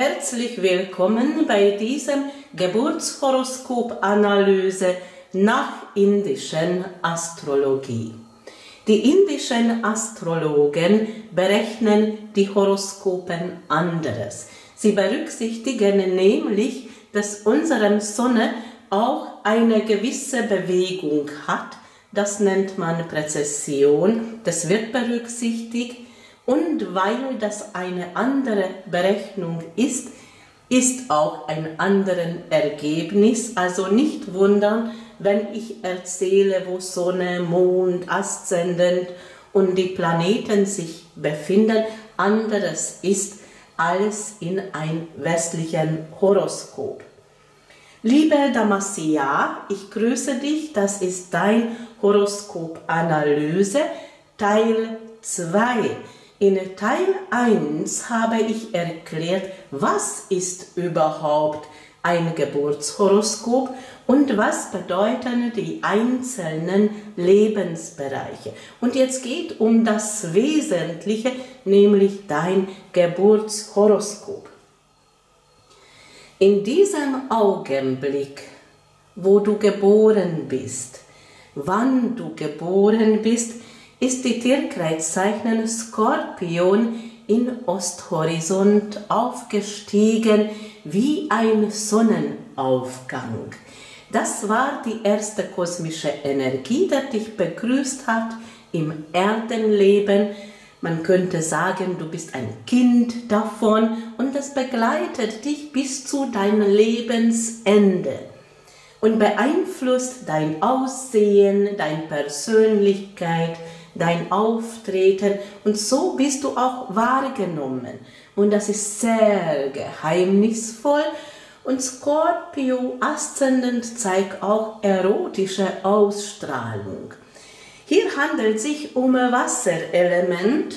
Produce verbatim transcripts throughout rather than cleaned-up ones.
Herzlich willkommen bei diesem Geburtshoroskop-Analyse nach indischen Astrologie. Die indischen Astrologen berechnen die Horoskopen anderes. Sie berücksichtigen nämlich, dass unsere Sonne auch eine gewisse Bewegung hat. Das nennt man Präzession. Das wird berücksichtigt. Und weil das eine andere Berechnung ist, ist auch ein anderes Ergebnis. Also nicht wundern, wenn ich erzähle, wo Sonne, Mond, Aszendent und die Planeten sich befinden. Anderes ist als in einem westlichen Horoskop. Liebe Damasia, ich grüße dich. Das ist dein Horoskop-Analyse Teil zwei. In Teil eins habe ich erklärt, was ist überhaupt ein Geburtshoroskop und was bedeuten die einzelnen Lebensbereiche. Und jetzt geht es um das Wesentliche, nämlich dein Geburtshoroskop. In diesem Augenblick, wo du geboren bist, wann du geboren bist, ist die Tierkreiszeichen Skorpion in Osthorizont aufgestiegen wie ein Sonnenaufgang. Das war die erste kosmische Energie, die dich begrüßt hat im Erdenleben. Man könnte sagen, du bist ein Kind davon und das begleitet dich bis zu deinem Lebensende und beeinflusst dein Aussehen, deine Persönlichkeit, dein Auftreten und so bist du auch wahrgenommen. Und das ist sehr geheimnisvoll und Skorpio Aszendent zeigt auch erotische Ausstrahlung. Hier handelt es sich um ein Wasserelement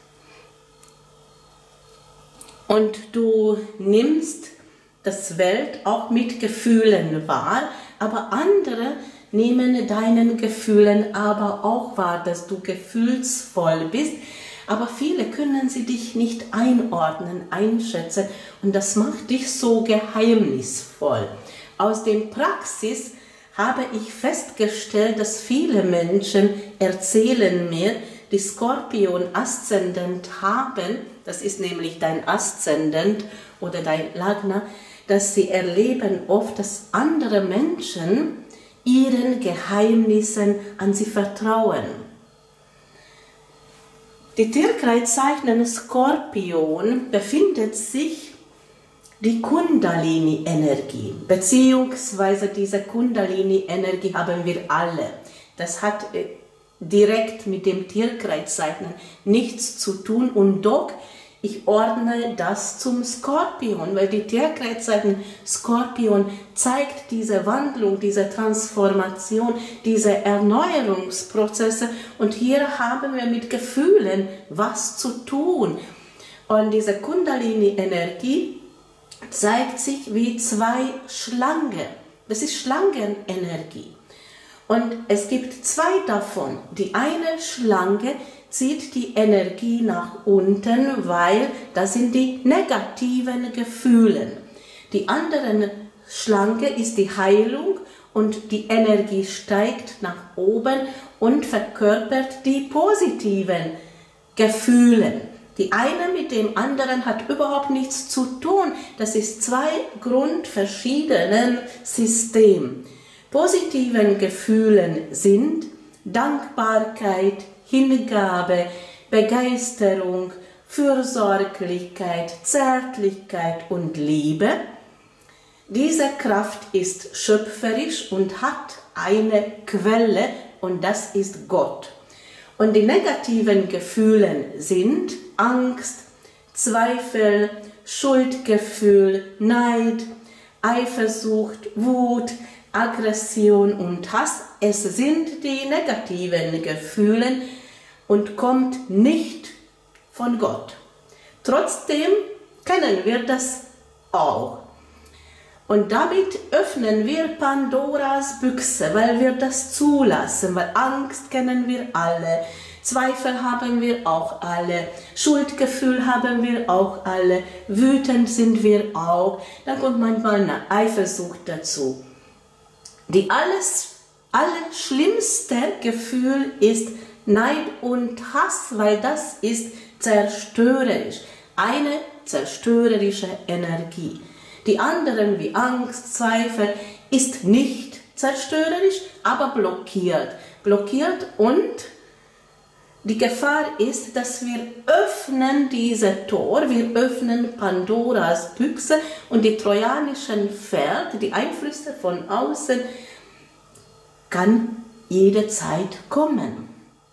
und du nimmst das Welt auch mit Gefühlen wahr, aber andere nehmen deinen Gefühlen aber auch wahr, dass du gefühlsvoll bist, aber viele können sie dich nicht einordnen, einschätzen und das macht dich so geheimnisvoll. Aus der Praxis habe ich festgestellt, dass viele Menschen erzählen mir, die Skorpion Aszendent haben, das ist nämlich dein Aszendent oder dein Lagna, dass sie erleben oft, dass andere Menschen ihren Geheimnissen an sie vertrauen. Die Tierkreiszeichen Skorpion befindet sich die Kundalini-Energie, beziehungsweise diese Kundalini-Energie haben wir alle. Das hat direkt mit dem Tierkreiszeichen nichts zu tun und doch ich ordne das zum Skorpion, weil die Tierkreiszeichen Skorpion zeigt diese Wandlung, diese Transformation, diese Erneuerungsprozesse und hier haben wir mit Gefühlen was zu tun. Und diese Kundalini-Energie zeigt sich wie zwei Schlangen. Das ist Schlangenenergie. Und es gibt zwei davon. Die eine Schlange zieht die Energie nach unten, weil das sind die negativen Gefühle. Die andere Schlange ist die Heilung und die Energie steigt nach oben und verkörpert die positiven Gefühle. Die eine mit dem anderen hat überhaupt nichts zu tun. Das ist zwei grundverschiedene Systeme. Positiven Gefühlen sind Dankbarkeit, Hingabe, Begeisterung, Fürsorglichkeit, Zärtlichkeit und Liebe. Diese Kraft ist schöpferisch und hat eine Quelle und das ist Gott. Und die negativen Gefühle sind Angst, Zweifel, Schuldgefühl, Neid, Eifersucht, Wut, Aggression und Hass. Es sind die negativen Gefühle und kommt nicht von Gott. Trotzdem kennen wir das auch. Und damit öffnen wir Pandoras Büchse, weil wir das zulassen, weil Angst kennen wir alle, Zweifel haben wir auch alle, Schuldgefühl haben wir auch alle, wütend sind wir auch, dann kommt manchmal eine Eifersucht dazu. Die alles, allerschlimmste Gefühl ist Neid und Hass, weil das ist zerstörerisch, eine zerstörerische Energie. Die anderen wie Angst, Zweifel ist nicht zerstörerisch, aber blockiert. Blockiert und die Gefahr ist, dass wir öffnen diese Tor, wir öffnen Pandoras Büchse und die trojanischen Pferde, die Einflüsse von außen, kann jederzeit kommen.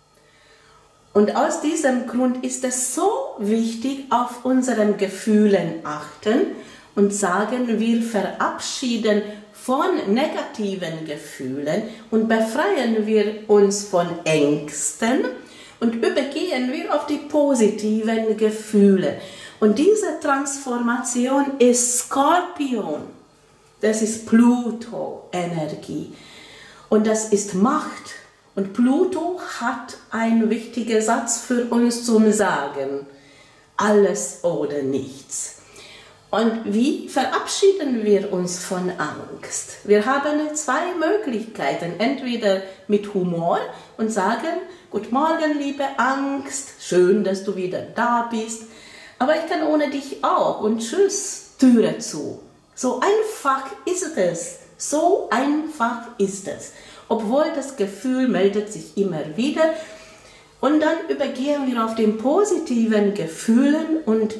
Und aus diesem Grund ist es so wichtig, auf unsere Gefühle achten und sagen, wir verabschieden von negativen Gefühlen und befreien wir uns von Ängsten und übergehen wir auf die positiven Gefühle. Und diese Transformation ist Skorpion, das ist Pluto-Energie und das ist Macht. Und Pluto hat einen wichtigen Satz für uns zum Sagen, alles oder nichts. Und wie verabschieden wir uns von Angst? Wir haben zwei Möglichkeiten, entweder mit Humor und sagen, Guten Morgen, liebe Angst, schön, dass du wieder da bist, aber ich kann ohne dich auch und tschüss, Türe zu. So einfach ist es, so einfach ist es. Obwohl das Gefühl meldet sich immer wieder und dann übergehen wir auf den positiven Gefühlen und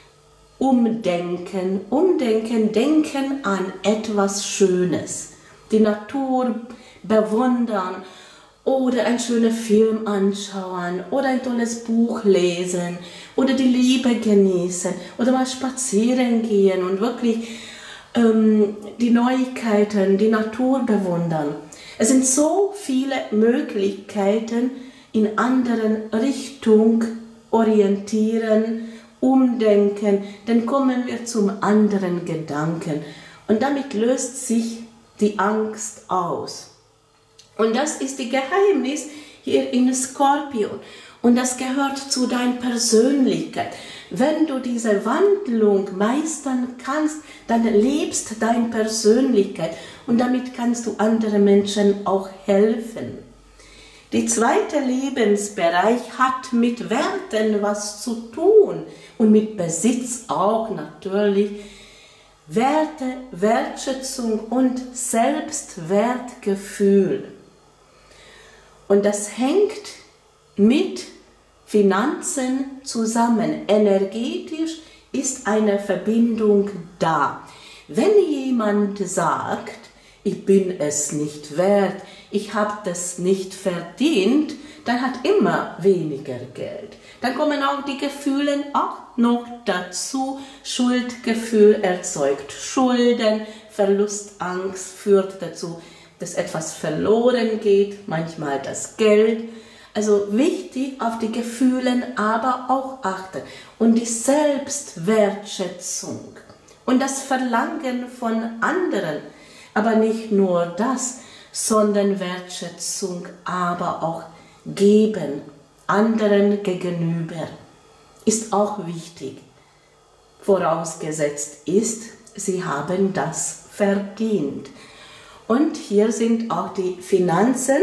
umdenken, umdenken, denken an etwas Schönes, die Natur bewundern oder einen schönen Film anschauen oder ein tolles Buch lesen oder die Liebe genießen oder mal spazieren gehen und wirklich ähm, die Neuigkeiten, die Natur bewundern. Es sind so viele Möglichkeiten, in anderen Richtung orientieren, umdenken, dann kommen wir zum anderen Gedanken und damit löst sich die Angst aus. Und das ist das Geheimnis hier in Skorpion und das gehört zu deiner Persönlichkeit. Wenn du diese Wandlung meistern kannst, dann lebst deine Persönlichkeit und damit kannst du anderen Menschen auch helfen. Der zweite Lebensbereich hat mit Werten was zu tun und mit Besitz auch natürlich. Werte, Wertschätzung und Selbstwertgefühl. Und das hängt mit Finanzen zusammen. Energetisch ist eine Verbindung da. Wenn jemand sagt, ich bin es nicht wert, ich habe das nicht verdient, dann hat immer weniger Geld. Dann kommen auch die Gefühle auch noch dazu. Schuldgefühl erzeugt Schulden, Verlustangst führt dazu, dass etwas verloren geht, manchmal das Geld. Also wichtig auf die Gefühle aber auch achten und die Selbstwertschätzung und das Verlangen von anderen. Aber nicht nur das, sondern Wertschätzung, aber auch geben, anderen gegenüber, ist auch wichtig. Vorausgesetzt ist, sie haben das verdient. Und hier sind auch die Finanzen.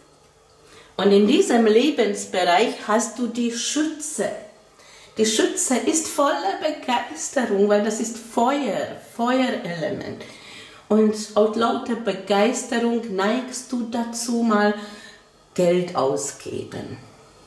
Und in diesem Lebensbereich hast du die Schütze. Die Schütze ist voller Begeisterung, weil das ist Feuer, Feuerelement. Und aus lauter Begeisterung neigst du dazu, mal Geld ausgeben.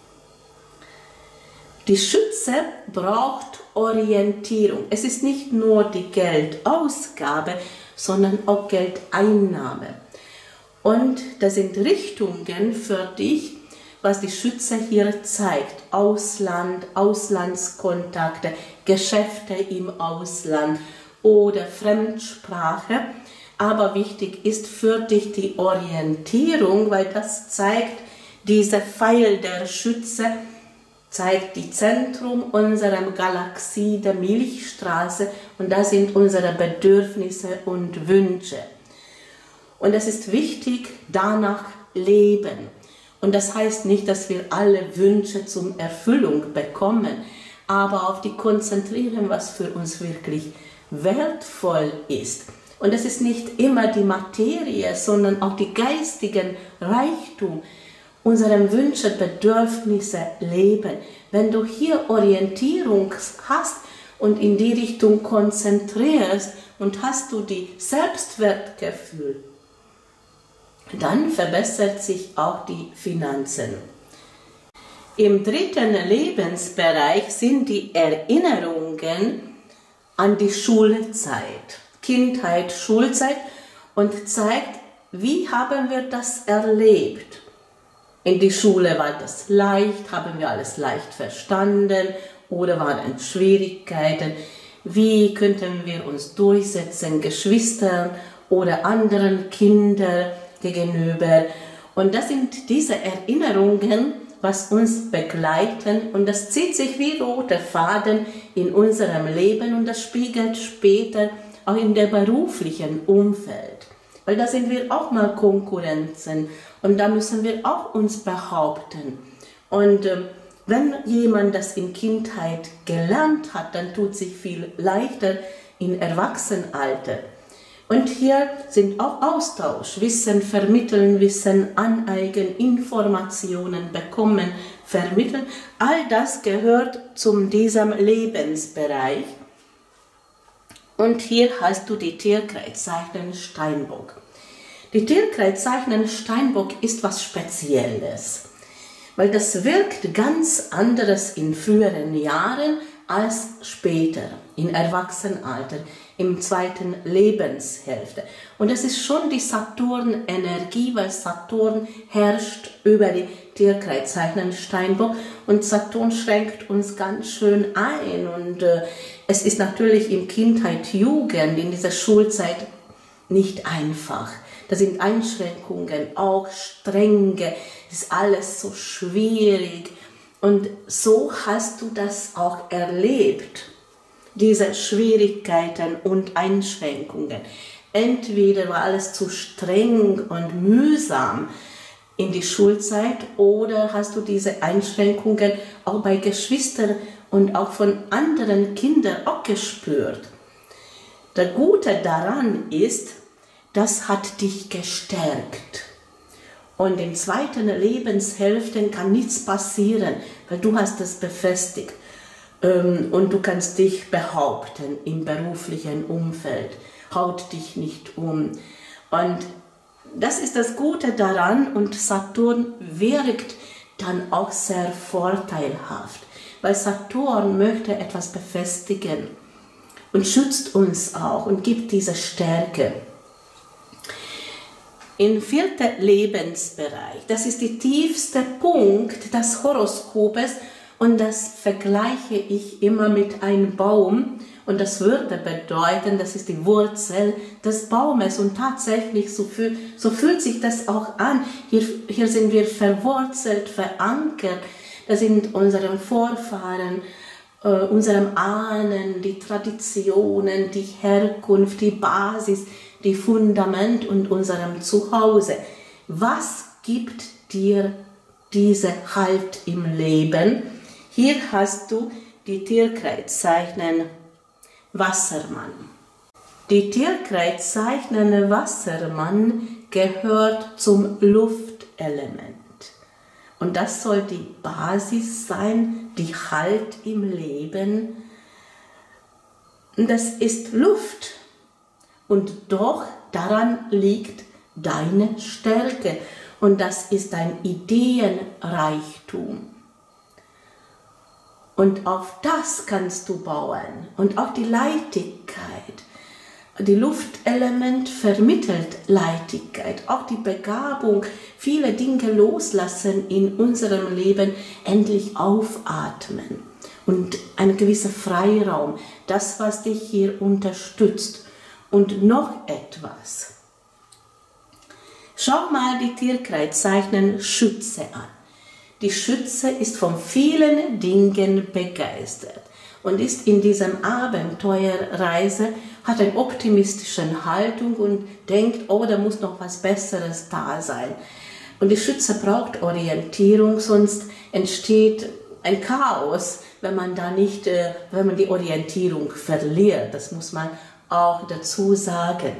Die Schütze braucht Orientierung. Es ist nicht nur die Geldausgabe, sondern auch Geldeinnahme. Und das sind Richtungen für dich, was die Schütze hier zeigt. Ausland, Auslandskontakte, Geschäfte im Ausland oder Fremdsprache. Aber wichtig ist für dich die Orientierung, weil das zeigt, dieser Pfeil der Schütze zeigt die Zentrum unserer Galaxie, der Milchstraße, und das sind unsere Bedürfnisse und Wünsche. Und es ist wichtig, danach leben. Und das heißt nicht, dass wir alle Wünsche zum Erfüllung bekommen, aber auf die konzentrieren, was für uns wirklich wertvoll ist. Und es ist nicht immer die Materie, sondern auch die geistigen Reichtum, unsere Wünsche, Bedürfnisse leben. Wenn du hier Orientierung hast und in die Richtung konzentrierst und hast du die Selbstwertgefühl, dann verbessert sich auch die Finanzen. Im dritten Lebensbereich sind die Erinnerungen an die Schulzeit, Kindheit, Schulzeit, und zeigt, wie haben wir das erlebt. In die Schule war das leicht, haben wir alles leicht verstanden oder waren Schwierigkeiten. Wie könnten wir uns durchsetzen, Geschwistern oder anderen Kindern gegenüber. Und das sind diese Erinnerungen, was uns begleiten, und das zieht sich wie roter Faden in unserem Leben und das spiegelt später auch in der beruflichen Umfeld. Weil da sind wir auch mal Konkurrenzen und da müssen wir auch uns behaupten. Und äh, wenn jemand das in Kindheit gelernt hat, dann tut sich viel leichter im Erwachsenenalter. Und hier sind auch Austausch, Wissen vermitteln, Wissen aneignen, Informationen bekommen, vermitteln. All das gehört zu diesem Lebensbereich. Und hier hast du die Tierkreiszeichen Steinbock. Die Tierkreiszeichen Steinbock ist was Spezielles, weil das wirkt ganz anderes in früheren Jahren als später, im Erwachsenenalter, im zweiten Lebenshälfte. Und das ist schon die Saturn-Energie, weil Saturn herrscht über die Tierkreiszeichen Steinbock und Saturn schränkt uns ganz schön ein. Und äh, es ist natürlich in Kindheit, Jugend, in dieser Schulzeit nicht einfach. Da sind Einschränkungen, auch Strenge, ist alles so schwierig. Und so hast du das auch erlebt, diese Schwierigkeiten und Einschränkungen. Entweder war alles zu streng und mühsam in die Schulzeit oder hast du diese Einschränkungen auch bei Geschwistern und auch von anderen Kindern auch gespürt. Das Gute daran ist, das hat dich gestärkt. Und in der zweiten Lebenshälfte kann nichts passieren, weil du hast es befestigt. Und du kannst dich behaupten im beruflichen Umfeld. Haut dich nicht um. Und das ist das Gute daran. Und Saturn wirkt dann auch sehr vorteilhaft. Weil Saturn möchte etwas befestigen und schützt uns auch und gibt diese Stärke. Im vierten Lebensbereich, das ist der tiefste Punkt des Horoskopes und das vergleiche ich immer mit einem Baum und das würde bedeuten, das ist die Wurzel des Baumes und tatsächlich so, fühl, so fühlt sich das auch an. Hier, hier sind wir verwurzelt, verankert, das sind unsere Vorfahren, äh, unserem Ahnen, die Traditionen, die Herkunft, die Basis, die Fundament und unserem Zuhause. Was gibt dir diese Halt im Leben? Hier hast du die Tierkreiszeichen Wassermann. Die Tierkreiszeichen Wassermann gehört zum Luftelement. Und das soll die Basis sein, die Halt im Leben. Das ist Luft. Und doch daran liegt deine Stärke und das ist dein Ideenreichtum. Und auf das kannst du bauen und auch die Leichtigkeit. Die Luftelement vermittelt Leichtigkeit, auch die Begabung, viele Dinge loslassen in unserem Leben, endlich aufatmen und ein gewisser Freiraum, das, was dich hier unterstützt. Und noch etwas. Schau mal die Tierkreiszeichen Schütze an. Die Schütze ist von vielen Dingen begeistert und ist in diesem Abenteuerreise, hat eine optimistische Haltung und denkt, oh, da muss noch was Besseres da sein. Und die Schütze braucht Orientierung, sonst entsteht ein Chaos, wenn man da nicht, äh, wenn man die Orientierung verliert. Das muss man auch dazu sagen.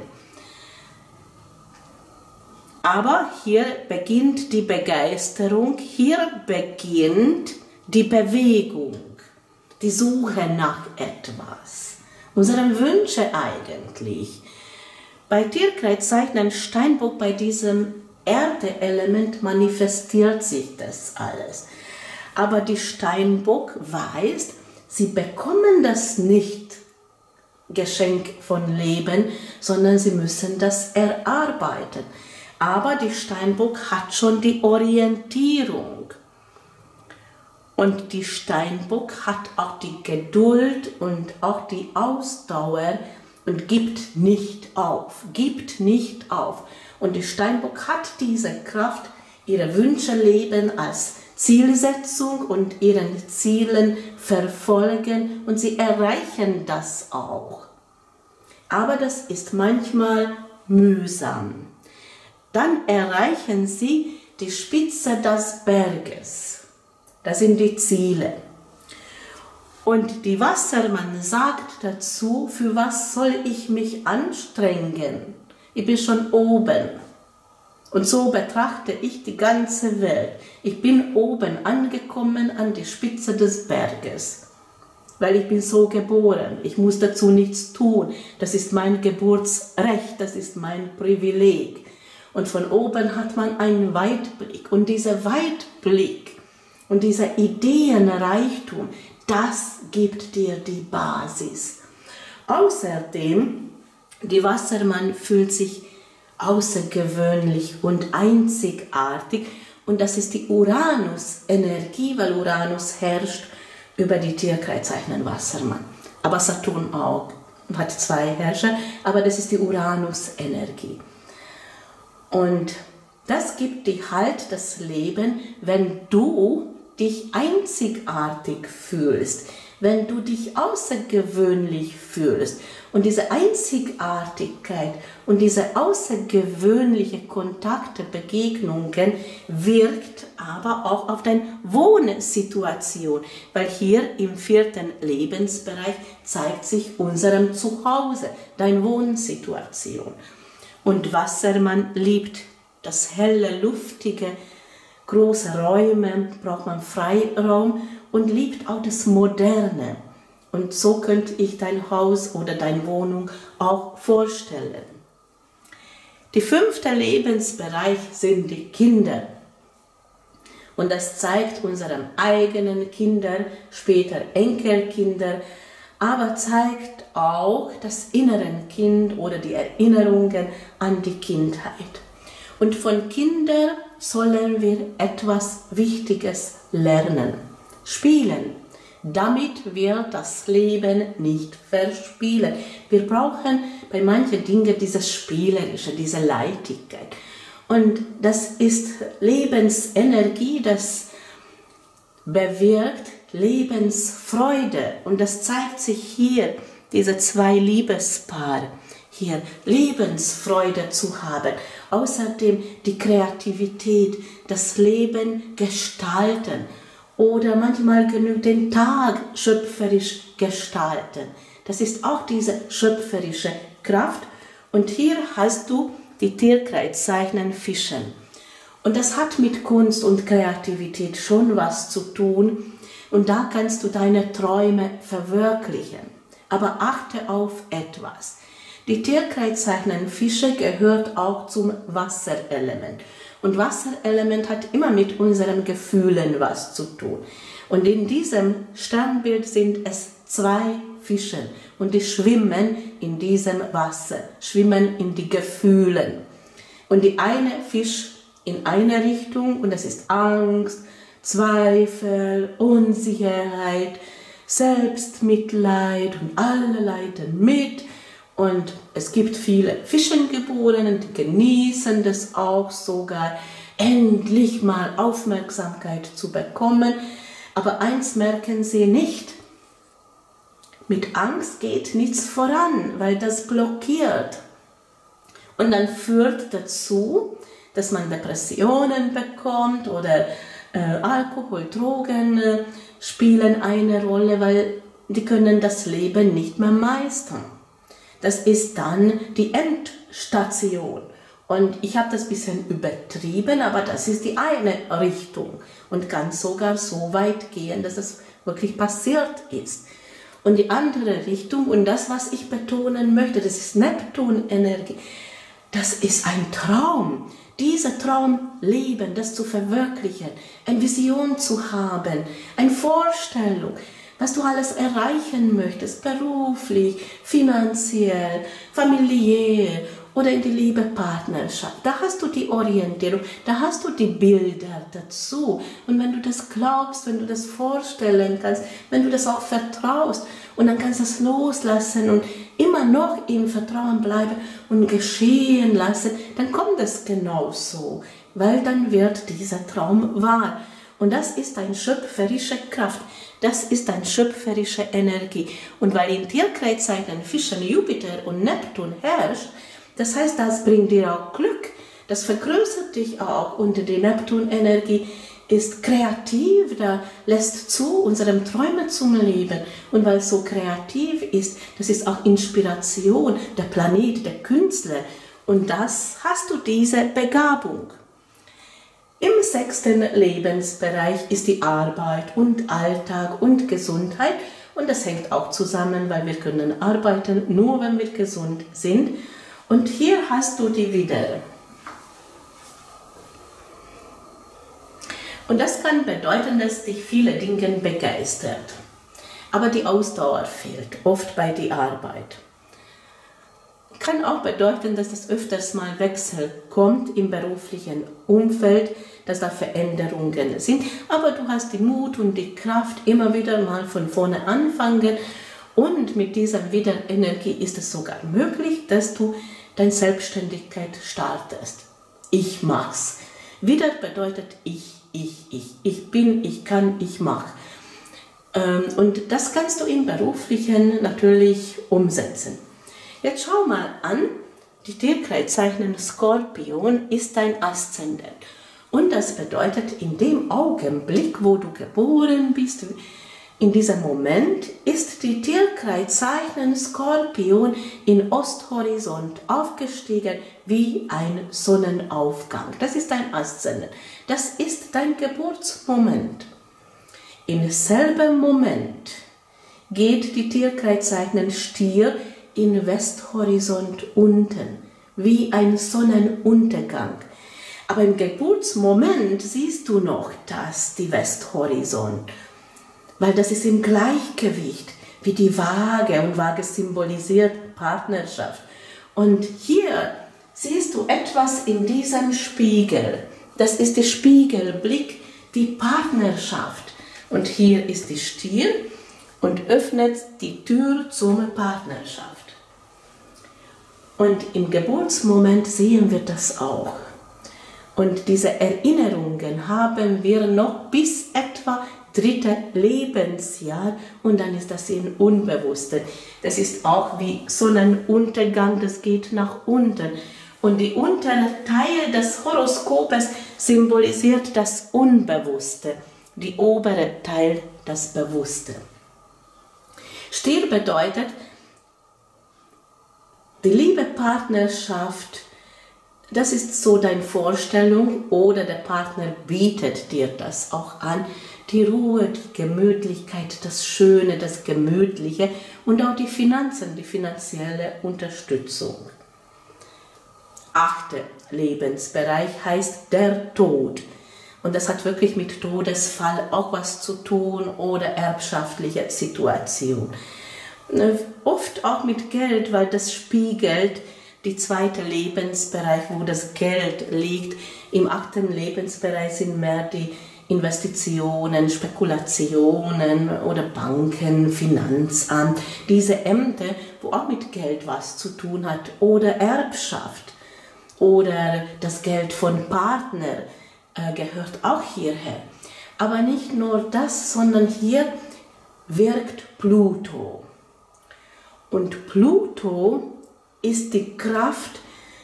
Aber hier beginnt die Begeisterung, hier beginnt die Bewegung, die Suche nach etwas, unsere Wünsche eigentlich. Bei Tierkreiszeichen Steinbock, bei diesem Erde-Element manifestiert sich das alles. Aber die Steinbock weiß, sie bekommen das nicht Geschenk von Leben, sondern sie müssen das erarbeiten. Aber die Steinbock hat schon die Orientierung. Und die Steinbock hat auch die Geduld und auch die Ausdauer und gibt nicht auf, gibt nicht auf. Und die Steinbock hat diese Kraft, ihre Wünsche leben als Zielsetzung und ihren Zielen verfolgen und sie erreichen das auch. Aber das ist manchmal mühsam. Dann erreichen sie die Spitze des Berges. Das sind die Ziele. Und die Wassermann sagt dazu, für was soll ich mich anstrengen? Ich bin schon oben. Und so betrachte ich die ganze Welt. Ich bin oben angekommen an die Spitze des Berges. Weil ich bin so geboren. Ich muss dazu nichts tun. Das ist mein Geburtsrecht, das ist mein Privileg. Und von oben hat man einen Weitblick. Und dieser Weitblick und dieser Ideenreichtum, das gibt dir die Basis. Außerdem, die Wassermann fühlt sich außergewöhnlich und einzigartig. Und das ist die Uranus-Energie, weil Uranus herrscht über die Tierkreiszeichen Wassermann. Aber Saturn auch, hat zwei Herrscher, aber das ist die Uranus-Energie. Und das gibt dir halt das Leben, wenn du dich einzigartig fühlst, wenn du dich außergewöhnlich fühlst. Und diese Einzigartigkeit und diese außergewöhnliche Kontakte, Begegnungen wirkt aber auch auf deine Wohnsituation, weil hier im vierten Lebensbereich zeigt sich unserem Zuhause, deine Wohnsituation. Und Wassermann liebt das helle, luftige, große Räume, braucht man Freiraum und liebt auch das Moderne. Und so könnte ich dein Haus oder deine Wohnung auch vorstellen. Der fünfte Lebensbereich sind die Kinder. Und das zeigt unseren eigenen Kindern, später Enkelkinder, aber zeigt auch das innere Kind oder die Erinnerungen an die Kindheit. Und von Kindern sollen wir etwas Wichtiges lernen, spielen, damit wir das Leben nicht verspielen. Wir brauchen bei manchen Dingen dieses Spielerische, diese Leichtigkeit. Und das ist Lebensenergie, das bewirkt Lebensfreude. Und das zeigt sich hier, diese zwei Liebespaare, hier Lebensfreude zu haben. Außerdem die Kreativität, das Leben gestalten oder manchmal genügt den Tag schöpferisch gestalten. Das ist auch diese schöpferische Kraft. Und hier hast du die Tierkreiszeichen Fischen. Und das hat mit Kunst und Kreativität schon was zu tun. Und da kannst du deine Träume verwirklichen. Aber achte auf etwas. Die Tierkreiszeichen Fische gehört auch zum Wasserelement. Und Wasserelement hat immer mit unseren Gefühlen was zu tun. Und in diesem Sternbild sind es zwei Fische. Und die schwimmen in diesem Wasser, schwimmen in die Gefühlen. Und die eine Fisch in eine Richtung, und das ist Angst, Zweifel, Unsicherheit, Selbstmitleid und alle leiden mit. Und es gibt viele Fischengeborenen, die genießen das auch sogar, endlich mal Aufmerksamkeit zu bekommen. Aber eins merken sie nicht, mit Angst geht nichts voran, weil das blockiert. Und dann führt dazu, dass man Depressionen bekommt oder äh, Alkohol, Drogen äh, spielen eine Rolle, weil die können das Leben nicht mehr meistern. Das ist dann die Endstation. Und ich habe das ein bisschen übertrieben, aber das ist die eine Richtung und kann sogar so weit gehen, dass es wirklich passiert ist. Und die andere Richtung, und das, was ich betonen möchte, das ist Neptunenergie, das ist ein Traum. Dieser Traum leben, das zu verwirklichen, eine Vision zu haben, eine Vorstellung, was du alles erreichen möchtest, beruflich, finanziell, familiär oder in die Liebe, Partnerschaft. Da hast du die Orientierung, da hast du die Bilder dazu. Und wenn du das glaubst, wenn du das vorstellen kannst, wenn du das auch vertraust und dann kannst du es loslassen und immer noch im Vertrauen bleiben und geschehen lassen, dann kommt es genauso, weil dann wird dieser Traum wahr. Und das ist eine schöpferische Kraft, das ist eine schöpferische Energie. Und weil in Tierkreiszeichen Fischen Jupiter und Neptun herrscht, das heißt, das bringt dir auch Glück, das vergrößert dich auch und die Neptunenergie ist kreativ, da lässt zu, unsere Träume zum Leben. Und weil es so kreativ ist, das ist auch Inspiration, der Planet, der Künstler. Und das hast du diese Begabung. Im sechsten Lebensbereich ist die Arbeit und Alltag und Gesundheit. Und das hängt auch zusammen, weil wir können arbeiten, nur wenn wir gesund sind. Und hier hast du die Widder. Und das kann bedeuten, dass dich viele Dinge begeistert. Aber die Ausdauer fehlt, oft bei der Arbeit. Kann auch bedeuten, dass es öfters mal Wechsel kommt im beruflichen Umfeld, dass da Veränderungen sind. Aber du hast den Mut und die Kraft, immer wieder mal von vorne anfangen. Und mit dieser Widderenergie ist es sogar möglich, dass du deine Selbstständigkeit startest. Ich mach's. Widder bedeutet ich, ich, ich. Ich bin, ich kann, ich mach. Und das kannst du im Beruflichen natürlich umsetzen. Jetzt schau mal an, die Tierkreiszeichen Skorpion ist dein Aszendent. Und das bedeutet, in dem Augenblick, wo du geboren bist, in diesem Moment ist die Tierkreiszeichen Skorpion in Osthorizont aufgestiegen wie ein Sonnenaufgang. Das ist dein Aszendent. Das ist dein Geburtsmoment. Im selben Moment geht die Tierkreiszeichen Stier in Westhorizont unten, wie ein Sonnenuntergang. Aber im Geburtsmoment siehst du noch das, die Westhorizont. Weil das ist im Gleichgewicht, wie die Waage, und Waage symbolisiert Partnerschaft. Und hier siehst du etwas in diesem Spiegel. Das ist der Spiegelblick, die Partnerschaft. Und hier ist die Stier und öffnet die Tür zur Partnerschaft. Und im Geburtsmoment sehen wir das auch. Und diese Erinnerungen haben wir noch bis etwa dritte Lebensjahr und dann ist das im Unbewussten. Das ist auch wie Sonnenuntergang, das geht nach unten. Und die untere Teil des Horoskopes symbolisiert das Unbewusste, die obere Teil das Bewusste. Stier bedeutet, die Liebe, Partnerschaft, das ist so deine Vorstellung oder der Partner bietet dir das auch an. Die Ruhe, die Gemütlichkeit, das Schöne, das Gemütliche und auch die Finanzen, die finanzielle Unterstützung. Achter Lebensbereich heißt der Tod. Und das hat wirklich mit Todesfall auch was zu tun oder erbschaftliche Situation. Oft auch mit Geld, weil das spiegelt die zweite Lebensbereich, wo das Geld liegt. Im achten Lebensbereich sind mehr die Investitionen, Spekulationen oder Banken, Finanzamt, diese Ämter, wo auch mit Geld was zu tun hat, oder Erbschaft oder das Geld von Partner äh, gehört auch hierher. Aber nicht nur das, sondern hier wirkt Pluto. Und Pluto ist die Kraft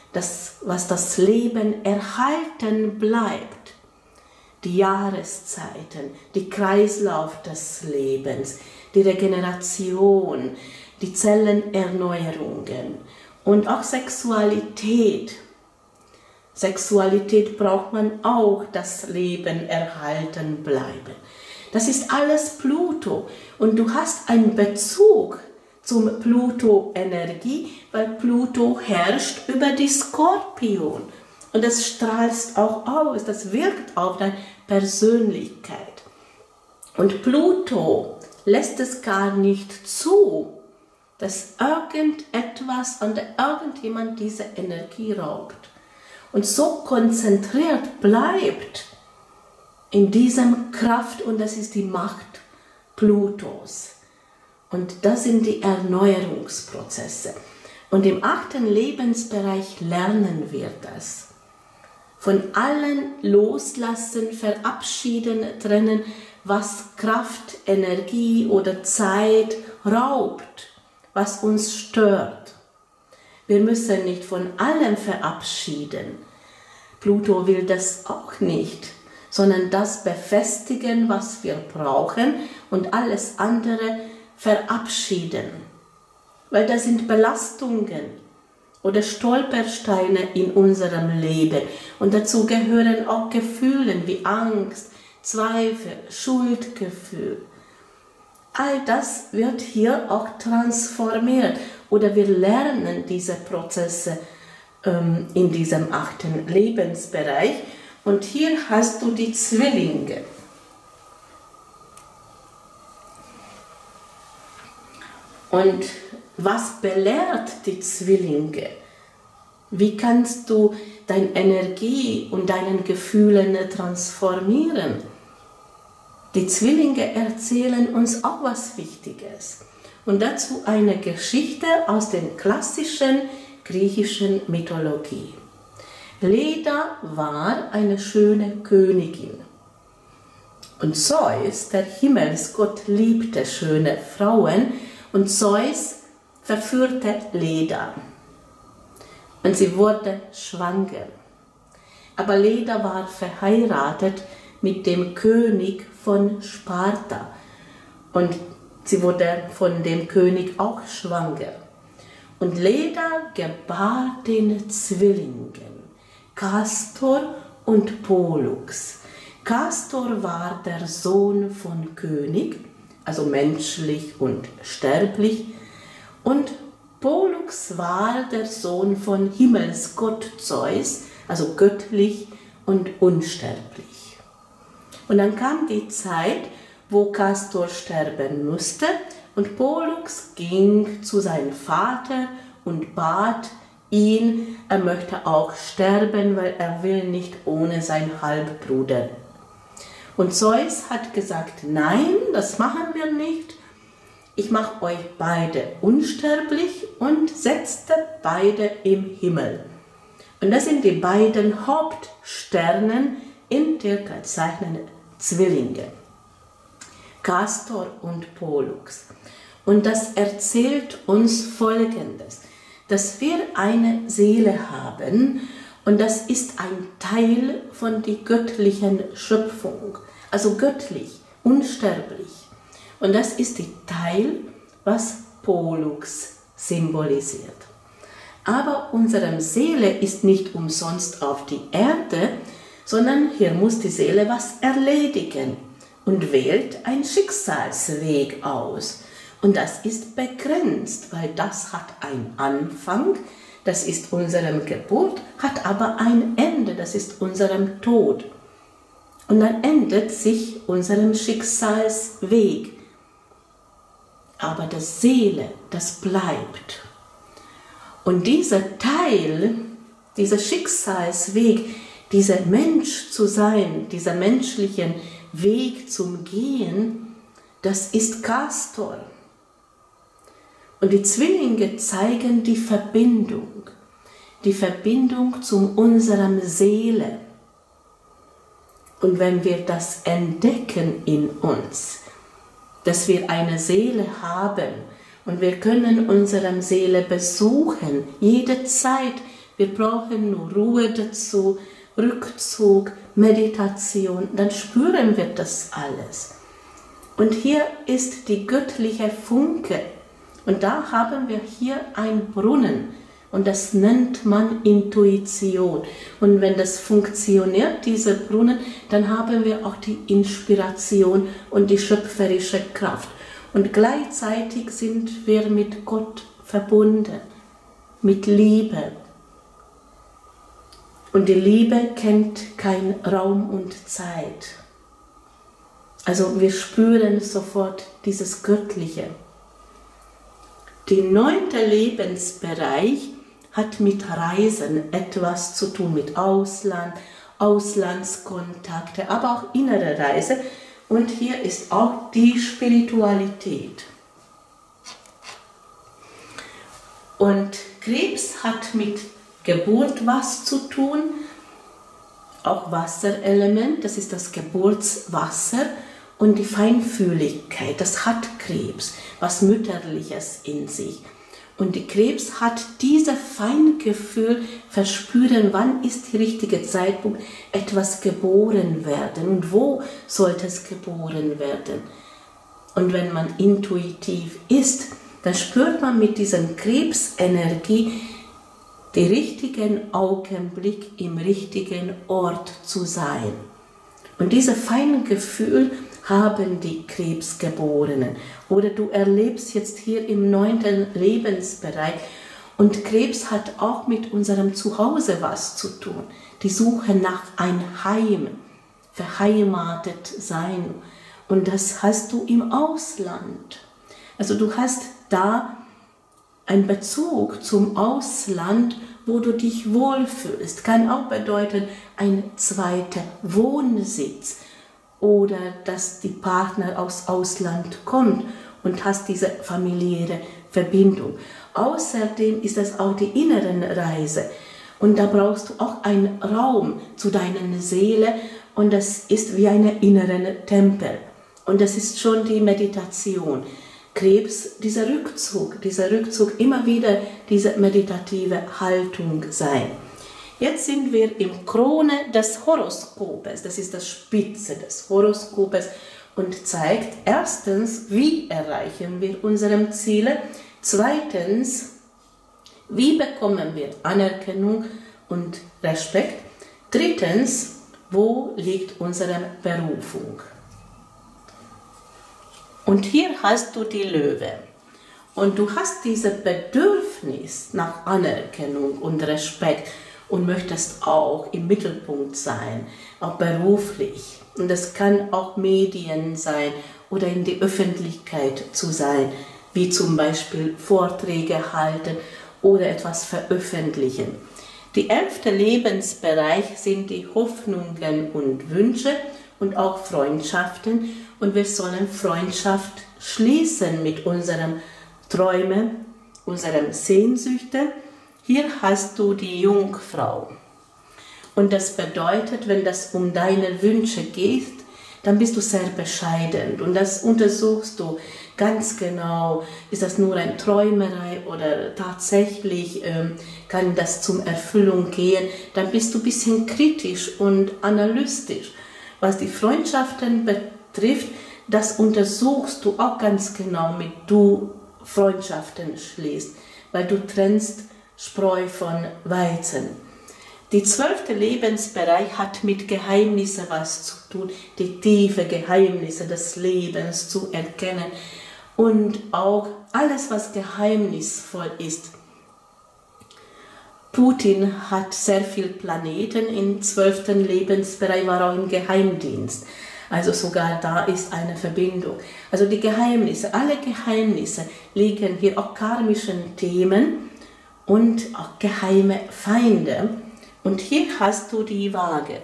das, was das Leben erhalten bleibt. Die Jahreszeiten, die Kreislauf des Lebens, die Regeneration, die Zellenerneuerungen und auch Sexualität. Sexualität braucht man auch, das Leben erhalten bleiben. Das ist alles Pluto und du hast einen Bezug zum Pluto-Energie, weil Pluto herrscht über die Skorpion und das strahlst auch aus, das wirkt auf deine Persönlichkeit. Und Pluto lässt es gar nicht zu, dass irgendetwas oder irgendjemand diese Energie raubt und so konzentriert bleibt in diesem Kraft, und das ist die Macht Plutos. Und das sind die Erneuerungsprozesse. Und im achten Lebensbereich lernen wir das. Von allen loslassen, verabschieden, trennen, was Kraft, Energie oder Zeit raubt, was uns stört. Wir müssen nicht von allem verabschieden. Pluto will das auch nicht, sondern das befestigen, was wir brauchen, und alles andere verabschieden. Weil das sind Belastungen oder Stolpersteine in unserem Leben. Und dazu gehören auch Gefühle wie Angst, Zweifel, Schuldgefühl. All das wird hier auch transformiert. Oder wir lernen diese Prozesse ähm, in diesem achten Lebensbereich. Und hier hast du die Zwillinge. Und was belehrt die Zwillinge? Wie kannst du deine Energie und deine Gefühle transformieren? Die Zwillinge erzählen uns auch was Wichtiges. Und dazu eine Geschichte aus der klassischen griechischen Mythologie. Leda war eine schöne Königin. Und Zeus, der Himmelsgott, liebte schöne Frauen, und Zeus verführte Leda. Und sie wurde schwanger. Aber Leda war verheiratet mit dem König von Sparta. Und sie wurde von dem König auch schwanger. Und Leda gebar den Zwillingen, Kastor und Pollux. Kastor war der Sohn von König, also menschlich und sterblich, und Pollux war der Sohn von Himmelsgott Zeus, also göttlich und unsterblich. Und dann kam die Zeit, wo Kastor sterben musste, und Pollux ging zu seinem Vater und bat ihn, er möchte auch sterben, weil er will nicht ohne seinen Halbbruder. Und Zeus hat gesagt, nein, das machen wir nicht. Ich mache euch beide unsterblich und setzte beide im Himmel. Und das sind die beiden Hauptsterne in der gezeichneten Zwillinge, Kastor und Pollux. Und das erzählt uns Folgendes, dass wir eine Seele haben, und das ist ein Teil von der göttlichen Schöpfung, also göttlich, unsterblich. Und das ist der Teil, was Pollux symbolisiert. Aber unsere Seele ist nicht umsonst auf die Erde, sondern hier muss die Seele was erledigen und wählt einen Schicksalsweg aus. Und das ist begrenzt, weil das hat einen Anfang, das ist unsere Geburt, hat aber ein Ende, das ist unserem Tod. Und dann endet sich unserem Schicksalsweg. Aber die Seele, das bleibt. Und dieser Teil, dieser Schicksalsweg, dieser Mensch zu sein, dieser menschlichen Weg zum Gehen, das ist Kastor. Und die Zwillinge zeigen die Verbindung, die Verbindung zu unserer Seele. Und wenn wir das entdecken in uns, dass wir eine Seele haben und wir können unsere Seele besuchen, jede Zeit, Wir brauchen nur Ruhe dazu, Rückzug, Meditation, dann spüren wir das alles. Und hier ist die göttliche Funke. Und da haben wir hier einen Brunnen. Und das nennt man Intuition. Und wenn das funktioniert, dieser Brunnen, dann haben wir auch die Inspiration und die schöpferische Kraft. Und gleichzeitig sind wir mit Gott verbunden, mit Liebe. Und die Liebe kennt keinen Raum und Zeit. Also wir spüren sofort dieses Göttliche. Der neunte Lebensbereich hat mit Reisen etwas zu tun, mit Ausland, Auslandskontakte, aber auch innere Reise. Und hier ist auch die Spiritualität. Und Krebs hat mit Geburt was zu tun, auch Wasserelement, das ist das Geburtswasser. Und die Feinfühligkeit, das hat Krebs, was Mütterliches in sich. Und die Krebs hat dieses Feingefühl, verspüren, wann ist der richtige Zeitpunkt, etwas geboren werden und wo sollte es geboren werden. Und wenn man intuitiv ist, dann spürt man mit dieser Krebsenergie den richtigen Augenblick im richtigen Ort zu sein. Und dieses Feingefühl haben die Krebsgeborenen. Oder du erlebst jetzt hier im neunten Lebensbereich. Und Krebs hat auch mit unserem Zuhause was zu tun. Die Suche nach einem Heim, verheimatet sein. Und das hast du im Ausland. Also du hast da einen Bezug zum Ausland, wo du dich wohlfühlst. Kann auch bedeuten, ein zweiter Wohnsitz. Oder dass die Partner aus Ausland kommt und hast diese familiäre Verbindung. Außerdem ist das auch die innere Reise. Und da brauchst du auch einen Raum zu deiner Seele und das ist wie ein innerer Tempel. Und das ist schon die Meditation. Krebs, dieser Rückzug, dieser Rückzug, immer wieder diese meditative Haltung sein. Jetzt sind wir im Krone des Horoskopes, das ist das Spitze des Horoskopes und zeigt erstens, wie erreichen wir unsere Ziele, zweitens, wie bekommen wir Anerkennung und Respekt, drittens, wo liegt unsere Berufung. Und hier hast du die Löwe und du hast dieses Bedürfnis nach Anerkennung und Respekt, und möchtest auch im Mittelpunkt sein, auch beruflich. Und das kann auch Medien sein oder in die Öffentlichkeit zu sein, wie zum Beispiel Vorträge halten oder etwas veröffentlichen. Die elfte Lebensbereich sind die Hoffnungen und Wünsche und auch Freundschaften. Und wir sollen Freundschaft schließen mit unseren Träumen, unseren Sehnsüchten. Hier hast du die Jungfrau. Und das bedeutet, wenn das um deine Wünsche geht, dann bist du sehr bescheiden. Und das untersuchst du ganz genau. Ist das nur eine Träumerei oder tatsächlich ähm, kann das zum Erfüllung gehen? Dann bist du ein bisschen kritisch und analytisch. Was die Freundschaften betrifft, das untersuchst du auch ganz genau, mit du Freundschaften schließt. Weil du trennst Spreu von Weizen. Die zwölfte Lebensbereich hat mit Geheimnissen was zu tun, die tiefe Geheimnisse des Lebens zu erkennen und auch alles, was geheimnisvoll ist. Putin hat sehr viele Planeten im zwölften Lebensbereich, war auch im Geheimdienst. Also sogar da ist eine Verbindung. Also die Geheimnisse, alle Geheimnisse liegen hier, auch karmischen Themen, und auch geheime Feinde. Und hier hast du die Waage.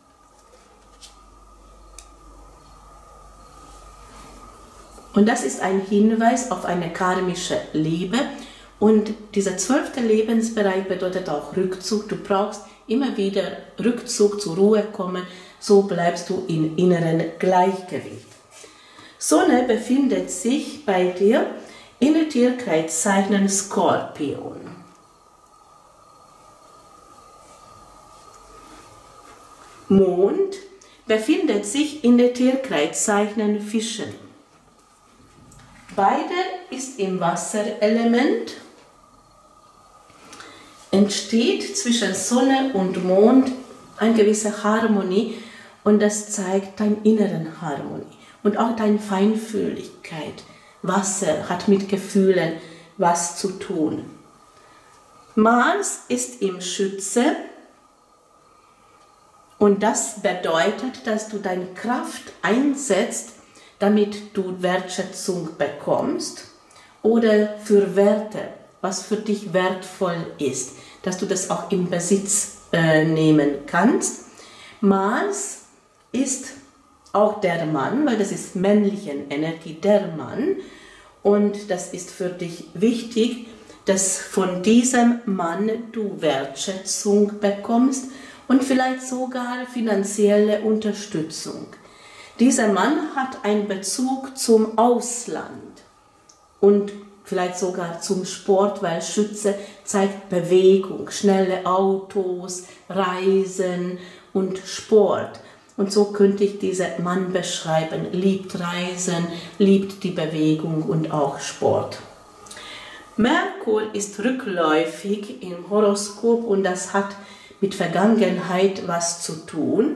Und das ist ein Hinweis auf eine karmische Liebe. Und dieser zwölfte Lebensbereich bedeutet auch Rückzug. Du brauchst immer wieder Rückzug, zur Ruhe kommen. So bleibst du im inneren Gleichgewicht. Sonne befindet sich bei dir in der Tierkreiszeichen Skorpion. Mond befindet sich in der Tierkreiszeichen Fischen. Beide ist im Wasserelement. Entsteht zwischen Sonne und Mond eine gewisse Harmonie und das zeigt deine inneren Harmonie und auch deine Feinfühligkeit. Wasser hat mit Gefühlen was zu tun. Mars ist im Schütze und das bedeutet, dass du deine Kraft einsetzt, damit du Wertschätzung bekommst oder für Werte, was für dich wertvoll ist, dass du das auch in Besitz äh, nehmen kannst. Mars ist auch der Mann, weil das ist männliche Energie, der Mann. Und das ist für dich wichtig, dass von diesem Mann du Wertschätzung bekommst und vielleicht sogar finanzielle Unterstützung. Dieser Mann hat einen Bezug zum Ausland und vielleicht sogar zum Sport, weil Schütze zeigt Bewegung, schnelle Autos, Reisen und Sport. Und so könnte ich diesen Mann beschreiben, liebt Reisen, liebt die Bewegung und auch Sport. Merkur ist rückläufig im Horoskop und das hat mit Vergangenheit was zu tun